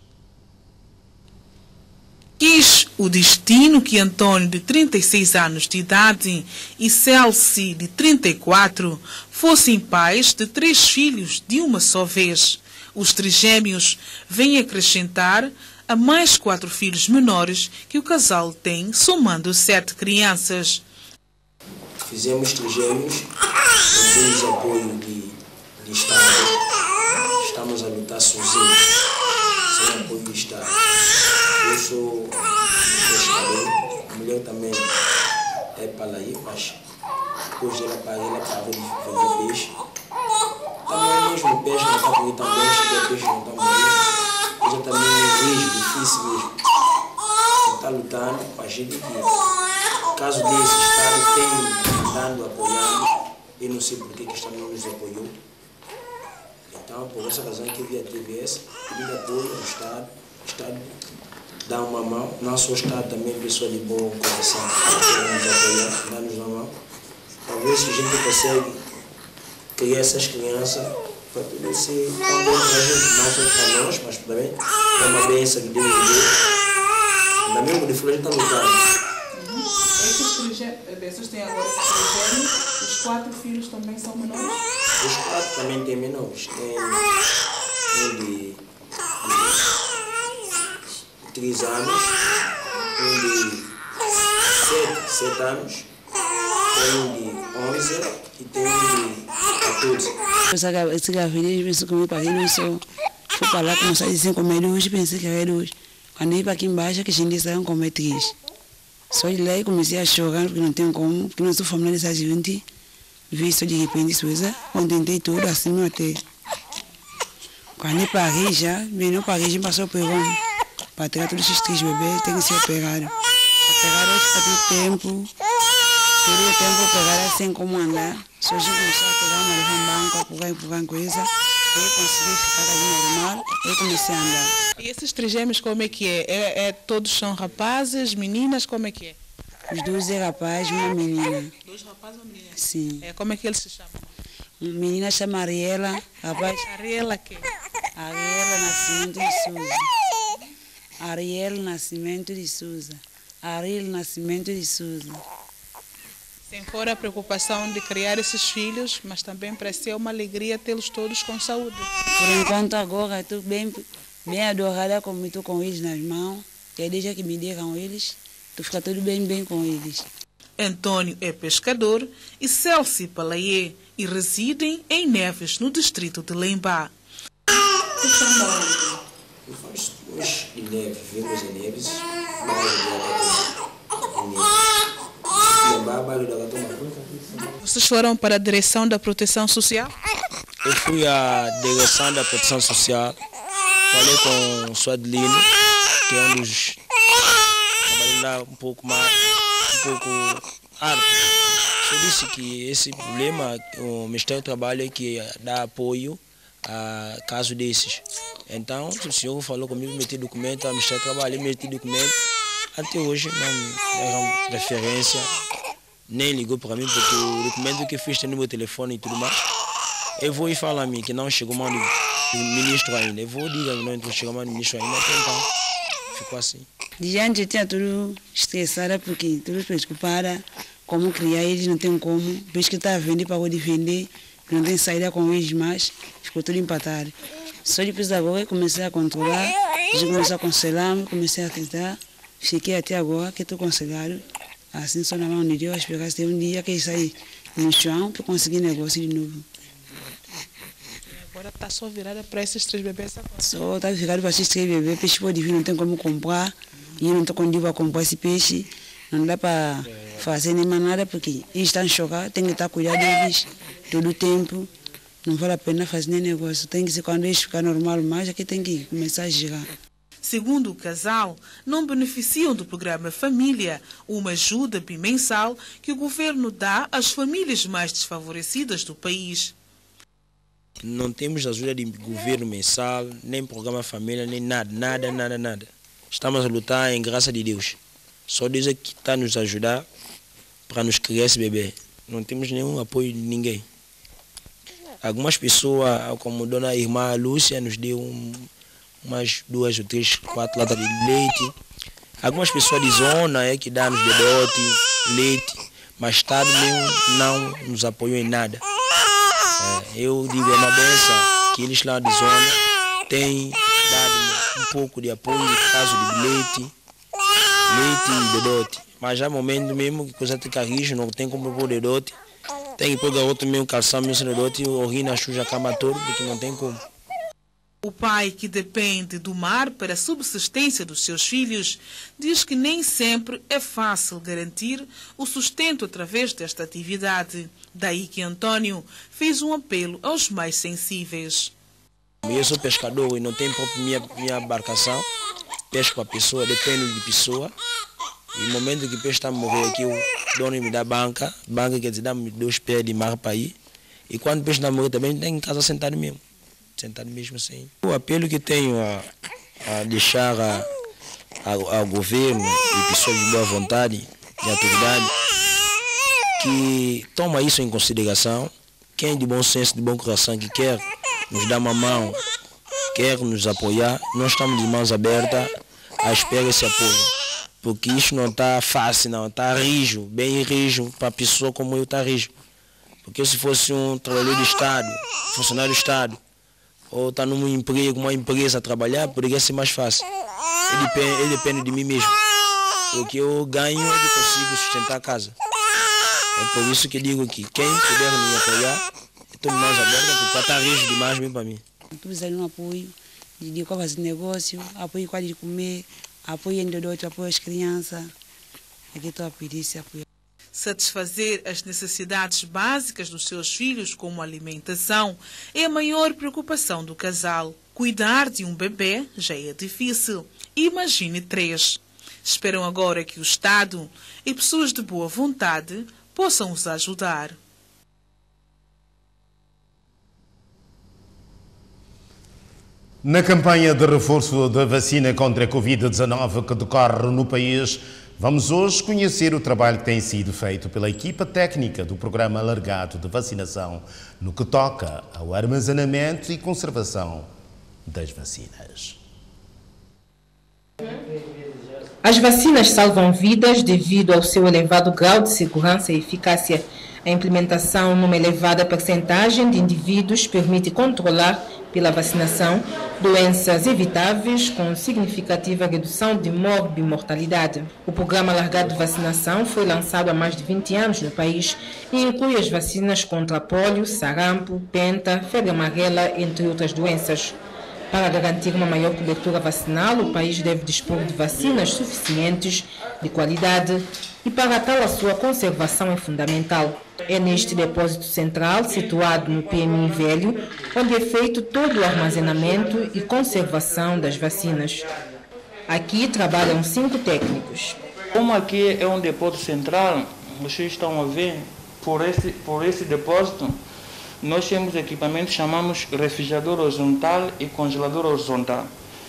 Quis o destino que Antônio, de trinta e seis anos de idade, e Celci, de trinta e quatro, fossem pais de três filhos de uma só vez. Os trigêmeos vêm acrescentar a mais quatro filhos menores que o casal tem, somando sete crianças. Fizemos trigêmeos, não temos apoio de, de Estado, estamos a lutar sozinhos, sem apoio de Estado. Eu sou pescador, a mulher também é palaí, mas depois ela paga, ela paga de vender peixe. Também mesmo peixe não está porque também, se der peixe não está morrendo. Já também é risco, difícil mesmo. Você está lutando para a gente que, caso desse, o Estado tem dando, apoiando, eu não sei porque que o Estado não nos apoiou. Então, por essa razão que eu vi a T V S, pedir apoio ao Estado, o Estado dá uma mão, não só o Estado, também pessoa de bom coração, para nos apoiar, dá-nos uma mão. Talvez se a gente consegue criar essas crianças para poder ser tão bom para a gente, não só para nós, mas também é uma bênção que Deus nos deu. Da mesma de fulano está lutando. Esses têm agora trigêmeos, os quatro filhos também são menores? Os quatro também têm menores. Tem um de, de três anos, um de sete, sete anos, tem um de onze e tem um de quatorze. Esse gavinho, pensei que eu me parei, não sou. Fui para lá, começar a dizer comer hoje, pensei que era hoje. Quando eu ia para aqui embaixo, que a gente saiu comer três. Só de lá e comecei a chorar, porque não tenho como, porque não sou família dessa gente. Vi só de repente coisa, contentei tudo, assim não até. Quando eu parei já, bem, não parei, a gente passou por um. Para tirar todos esses três bebês, tem que ser operado. Operado para todo tempo, todo o tempo operado sem como andar. Só a gente começou a pegar, mas levar um banco, empurrar, empurrar coisa. Eu consegui ficar ali normal, eu comecei a andar. E esses trigêmeos como é que é? é? é? Todos são rapazes, meninas, como é que é? Os dois é rapaz e uma menina. Dois rapazes e uma menina? Sim. É, como é que eles se chamam? Uma menina chama Ariela, rapaz... Ariela quem? Ariela Nascimento de Souza. Ariel Nascimento de Souza. Ariel Nascimento de Souza. Sem fora a preocupação de criar esses filhos, mas também para ser uma alegria tê-los todos com saúde. Por enquanto agora estou bem, bem adorada como estou com eles nas mãos. E desde que me deram eles, estou ficando tudo bem, bem com eles. Antônio é pescador e Celci Palaiê e residem em Neves, no distrito de Lembá. Eu faço hoje em Neves, vivemos em Neves, bairro de Neves. Vocês foram para a direção da proteção social? Eu fui à direção da proteção social, falei com o Suadelino, que é um dos trabalhando lá um pouco mais, um pouco árduo. Eu disse que esse problema, o Ministério do Trabalho é que dá apoio a casos desses. Então, o senhor falou comigo, meti documento, o Ministério do Trabalho, eu meti documento. Até hoje não me deram referência, nem ligou para mim, porque o documento que fiz tem no meu telefone e tudo mais. Eu vou e falo a mim que não chegou mão do ministro ainda. Eu vou dizer que não chegou mão do ministro ainda, então ficou assim. Diante eu tinha tudo estressada, porque tudo preocupada, como criar eles, não tem como. Depois que está a vender, pagou de vender, não tem saída com eles mais, ficou tudo empatado. Só depois agora eu comecei a controlar, já comecei a aconselhar, comecei a tentar. Fiquei até agora que estou aconselhado, assim só na mão de Deus, esperar se tem um dia que eu sair no chão para conseguir negócio de novo. Agora está só virada para esses três bebês agora? Só está virada para esses três bebês, peixe pode vir, não tem como comprar, e eu não estou com dinheiro para comprar esse peixe, não dá para fazer nem mais nada, porque eles estão chocados, tem que estar cuidando deles todo o tempo, não vale a pena fazer nem negócio, tem que ser quando eles ficarem normal mais, aqui tem que começar a girar. Segundo o casal, não beneficiam do programa Família, uma ajuda bimensal que o governo dá às famílias mais desfavorecidas do país. Não temos ajuda de governo mensal, nem programa família, nem nada, nada, nada, nada. Estamos a lutar em graça de Deus. Só Deus é que está a nos ajudar para nos criar esse bebê. Não temos nenhum apoio de ninguém. Algumas pessoas, como a dona irmã Lúcia, nos deu um, umas duas ou três, quatro latas de leite. Algumas pessoas de zona é que dão-nos dedote, leite, mas o Estado mesmo não nos apoiou em nada. É, eu digo, é uma benção que eles lá de zona têm dado um pouco de apoio no caso de leite, leite e dedote. Mas já no momento mesmo que coisa tem carrijo, não tem como pôr dedote. Tem que pôr garoto mesmo, calção mesmo, dedote, orina, suja a cama toda, porque não tem como. O pai, que depende do mar para a subsistência dos seus filhos, diz que nem sempre é fácil garantir o sustento através desta atividade. Daí que Antônio fez um apelo aos mais sensíveis. Eu sou pescador e não tenho própria minha, minha embarcação. Pesco a pessoa, depende de pessoa. E no momento que o peixe está a morrer aqui, o dono me dá banca. Banca quer dizer, dá-me dois pés de mar para ir. E quando o peixe está a morrer também, tem em casa sentado mesmo. Sentado mesmo assim. O apelo que tenho a, a deixar a, a, ao governo e pessoas de boa vontade e autoridade, que toma isso em consideração. Quem de bom senso, de bom coração, que quer nos dar uma mão, quer nos apoiar, nós estamos de mãos abertas à espera desse apoio. Porque isso não está fácil, não. Está rijo, bem rijo, para pessoa como eu está rijo. Porque se fosse um trabalhador do Estado, funcionário do Estado, ou está num emprego, uma empresa a trabalhar, poderia ser mais fácil. Ele depende, ele depende de mim mesmo. O que eu ganho, eu consigo sustentar a casa. É por isso que digo que quem puder me apoiar, estou de mãos abertas, porque está rijo demais mesmo para mim. Estou precisando de um apoio, de como fazer negócio, apoio quase de comer, apoio em dedote, apoio às crianças. Aqui estou a pedir esse apoio. Satisfazer as necessidades básicas dos seus filhos, como alimentação, é a maior preocupação do casal. Cuidar de um bebê já é difícil. Imagine três. Esperam agora que o Estado e pessoas de boa vontade possam os ajudar. Na campanha de reforço da vacina contra a Covid dezenove que decorre no país, vamos hoje conhecer o trabalho que tem sido feito pela equipa técnica do Programa Alargado de Vacinação no que toca ao armazenamento e conservação das vacinas. As vacinas salvam vidas devido ao seu elevado grau de segurança e eficácia. A implementação numa elevada percentagem de indivíduos permite controlar, pela vacinação, doenças evitáveis com significativa redução de morbimortalidade. O Programa Alargado de Vacinação foi lançado há mais de vinte anos no país e inclui as vacinas contra pólio, sarampo, penta, febre amarela, entre outras doenças. Para garantir uma maior cobertura vacinal, o país deve dispor de vacinas suficientes, de qualidade, e para tal a sua conservação é fundamental. É neste depósito central, situado no P M I Velho, onde é feito todo o armazenamento e conservação das vacinas. Aqui trabalham cinco técnicos. Como aqui é um depósito central, vocês estão a ver, por esse, por esse depósito, nós temos equipamento que chamamos refrigerador horizontal e congelador horizontal.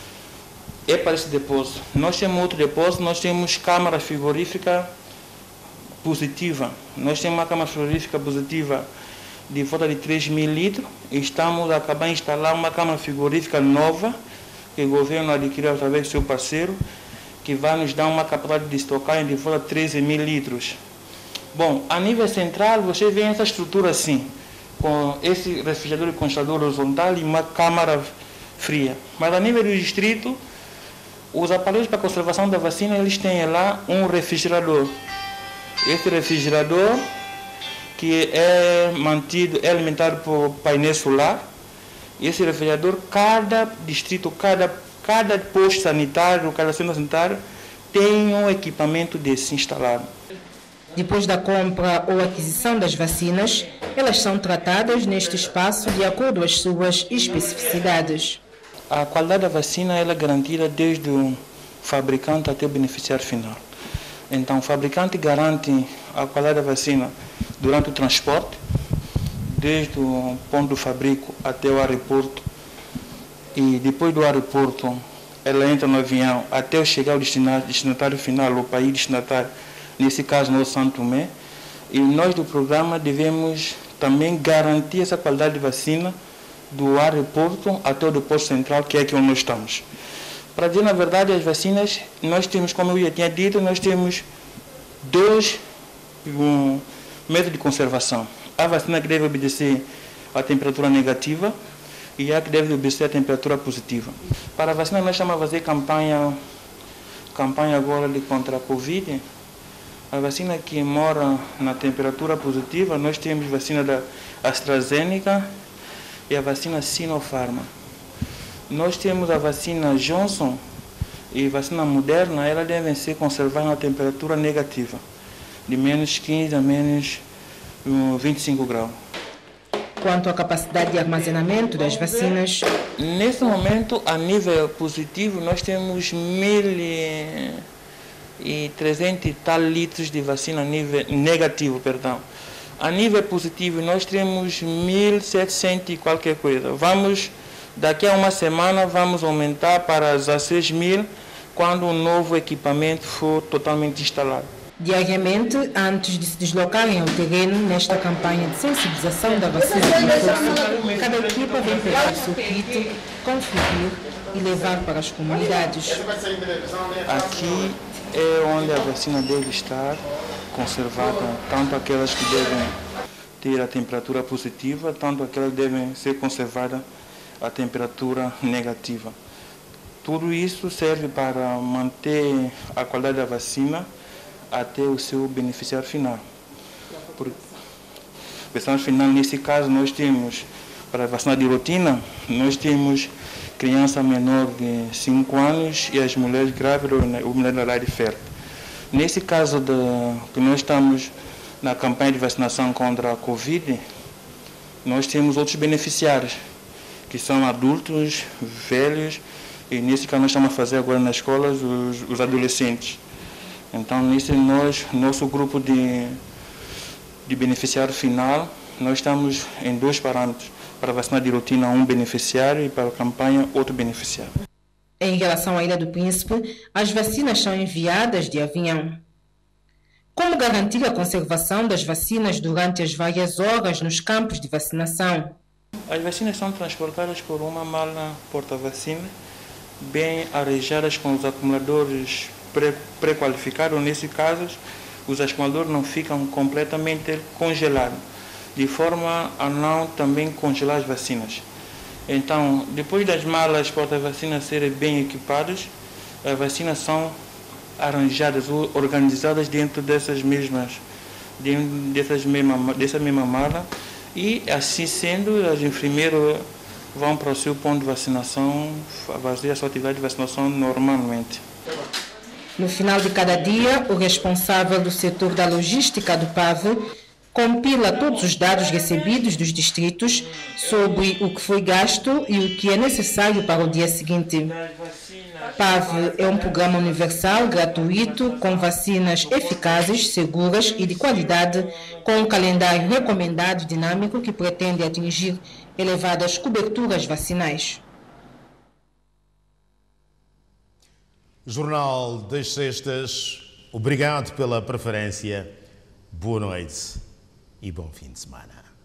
É para esse depósito. Nós temos outro depósito, nós temos câmara frigorífica positiva. Nós temos uma câmara frigorífica positiva de volta de três mil litros e estamos a acabar de instalar uma câmara frigorífica nova que o governo adquiriu através do seu parceiro, que vai nos dar uma capacidade de estocagem de volta de treze mil litros. Bom, a nível central, você vê essa estrutura assim, com esse refrigerador e congelador horizontal e uma câmara fria. Mas a nível do distrito, os aparelhos para conservação da vacina, eles têm lá um refrigerador. Esse refrigerador, que é mantido, é alimentado por painel solar. Esse refrigerador, cada distrito, cada, cada posto sanitário, cada centro sanitário, tem um equipamento desse instalado. Depois da compra ou aquisição das vacinas, elas são tratadas neste espaço de acordo às suas especificidades. A qualidade da vacina ela é garantida desde o fabricante até o beneficiário final. Então, o fabricante garante a qualidade da vacina durante o transporte, desde o ponto do fabrico até o aeroporto. E depois do aeroporto, ela entra no avião até chegar ao destinatário final, o país destinatário, nesse caso no Santo Tomé. E nós do programa devemos também garantir essa qualidade de vacina do aeroporto até o depósito central, que é aqui onde nós estamos. Para dizer, na verdade, as vacinas, nós temos, como eu já tinha dito, nós temos dois um, métodos de conservação. A vacina que deve obedecer à temperatura negativa e a que deve obedecer à temperatura positiva. Para a vacina, nós estamos a fazer campanha, campanha agora de contra a Covid. A vacina que mora na temperatura positiva, nós temos vacina da AstraZeneca e a vacina Sinopharm. Nós temos a vacina Johnson e a vacina Moderna, elas devem ser conservadas na temperatura negativa, de menos quinze a menos vinte e cinco graus. Quanto à capacidade de armazenamento das vacinas, nesse momento, a nível positivo, nós temos mil e trezentos e tal litros de vacina a nível negativo, perdão. A nível positivo, nós temos mil e setecentos e qualquer coisa. Vamos, daqui a uma semana, vamos aumentar para dezesseis mil quando o novo equipamento for totalmente instalado. Diariamente, antes de se deslocarem ao terreno, nesta campanha de sensibilização da vacina de reforço, cada equipa vem pegar o seu kit, conferir e levar para as comunidades. Aqui é onde a vacina deve estar conservada, tanto aquelas que devem ter a temperatura positiva, tanto aquelas que devem ser conservadas a temperatura negativa. Tudo isso serve para manter a qualidade da vacina até o seu beneficiário final. Por beneficiário final, nesse caso, nós temos, para a vacina de rotina, nós temos criança menor de cinco anos e as mulheres grávidas ou mulheres na idade fértil. Nesse caso de, que nós estamos na campanha de vacinação contra a Covid, nós temos outros beneficiários, que são adultos, velhos, e nesse caso nós estamos a fazer agora nas escolas os, os adolescentes. Então, nesse nós, nosso grupo de, de beneficiário final, nós estamos em dois parâmetros. Para a vacina de rotina, um beneficiário e para a campanha, outro beneficiário. Em relação à Ilha do Príncipe, as vacinas são enviadas de avião. Como garantir a conservação das vacinas durante as várias horas nos campos de vacinação? As vacinas são transportadas por uma mala porta-vacina, bem arejadas com os acumuladores pré-qualificados. Nesse caso, os acumuladores não ficam completamente congelados, de forma a não também congelar as vacinas. Então, depois das malas porta-vacinas serem bem equipadas, as vacinas são arranjadas ou organizadas dentro dessas mesmas, dentro dessas mesma, dessa mesma mala, e assim sendo, os enfermeiros vão para o seu ponto de vacinação fazer a sua atividade de vacinação normalmente. No final de cada dia, o responsável do setor da logística do P A V compila todos os dados recebidos dos distritos sobre o que foi gasto e o que é necessário para o dia seguinte. P A V é um programa universal, gratuito, com vacinas eficazes, seguras e de qualidade, com um calendário recomendado e dinâmico que pretende atingir elevadas coberturas vacinais. Jornal das Sextas, obrigado pela preferência, boa noite e bom fim de semana.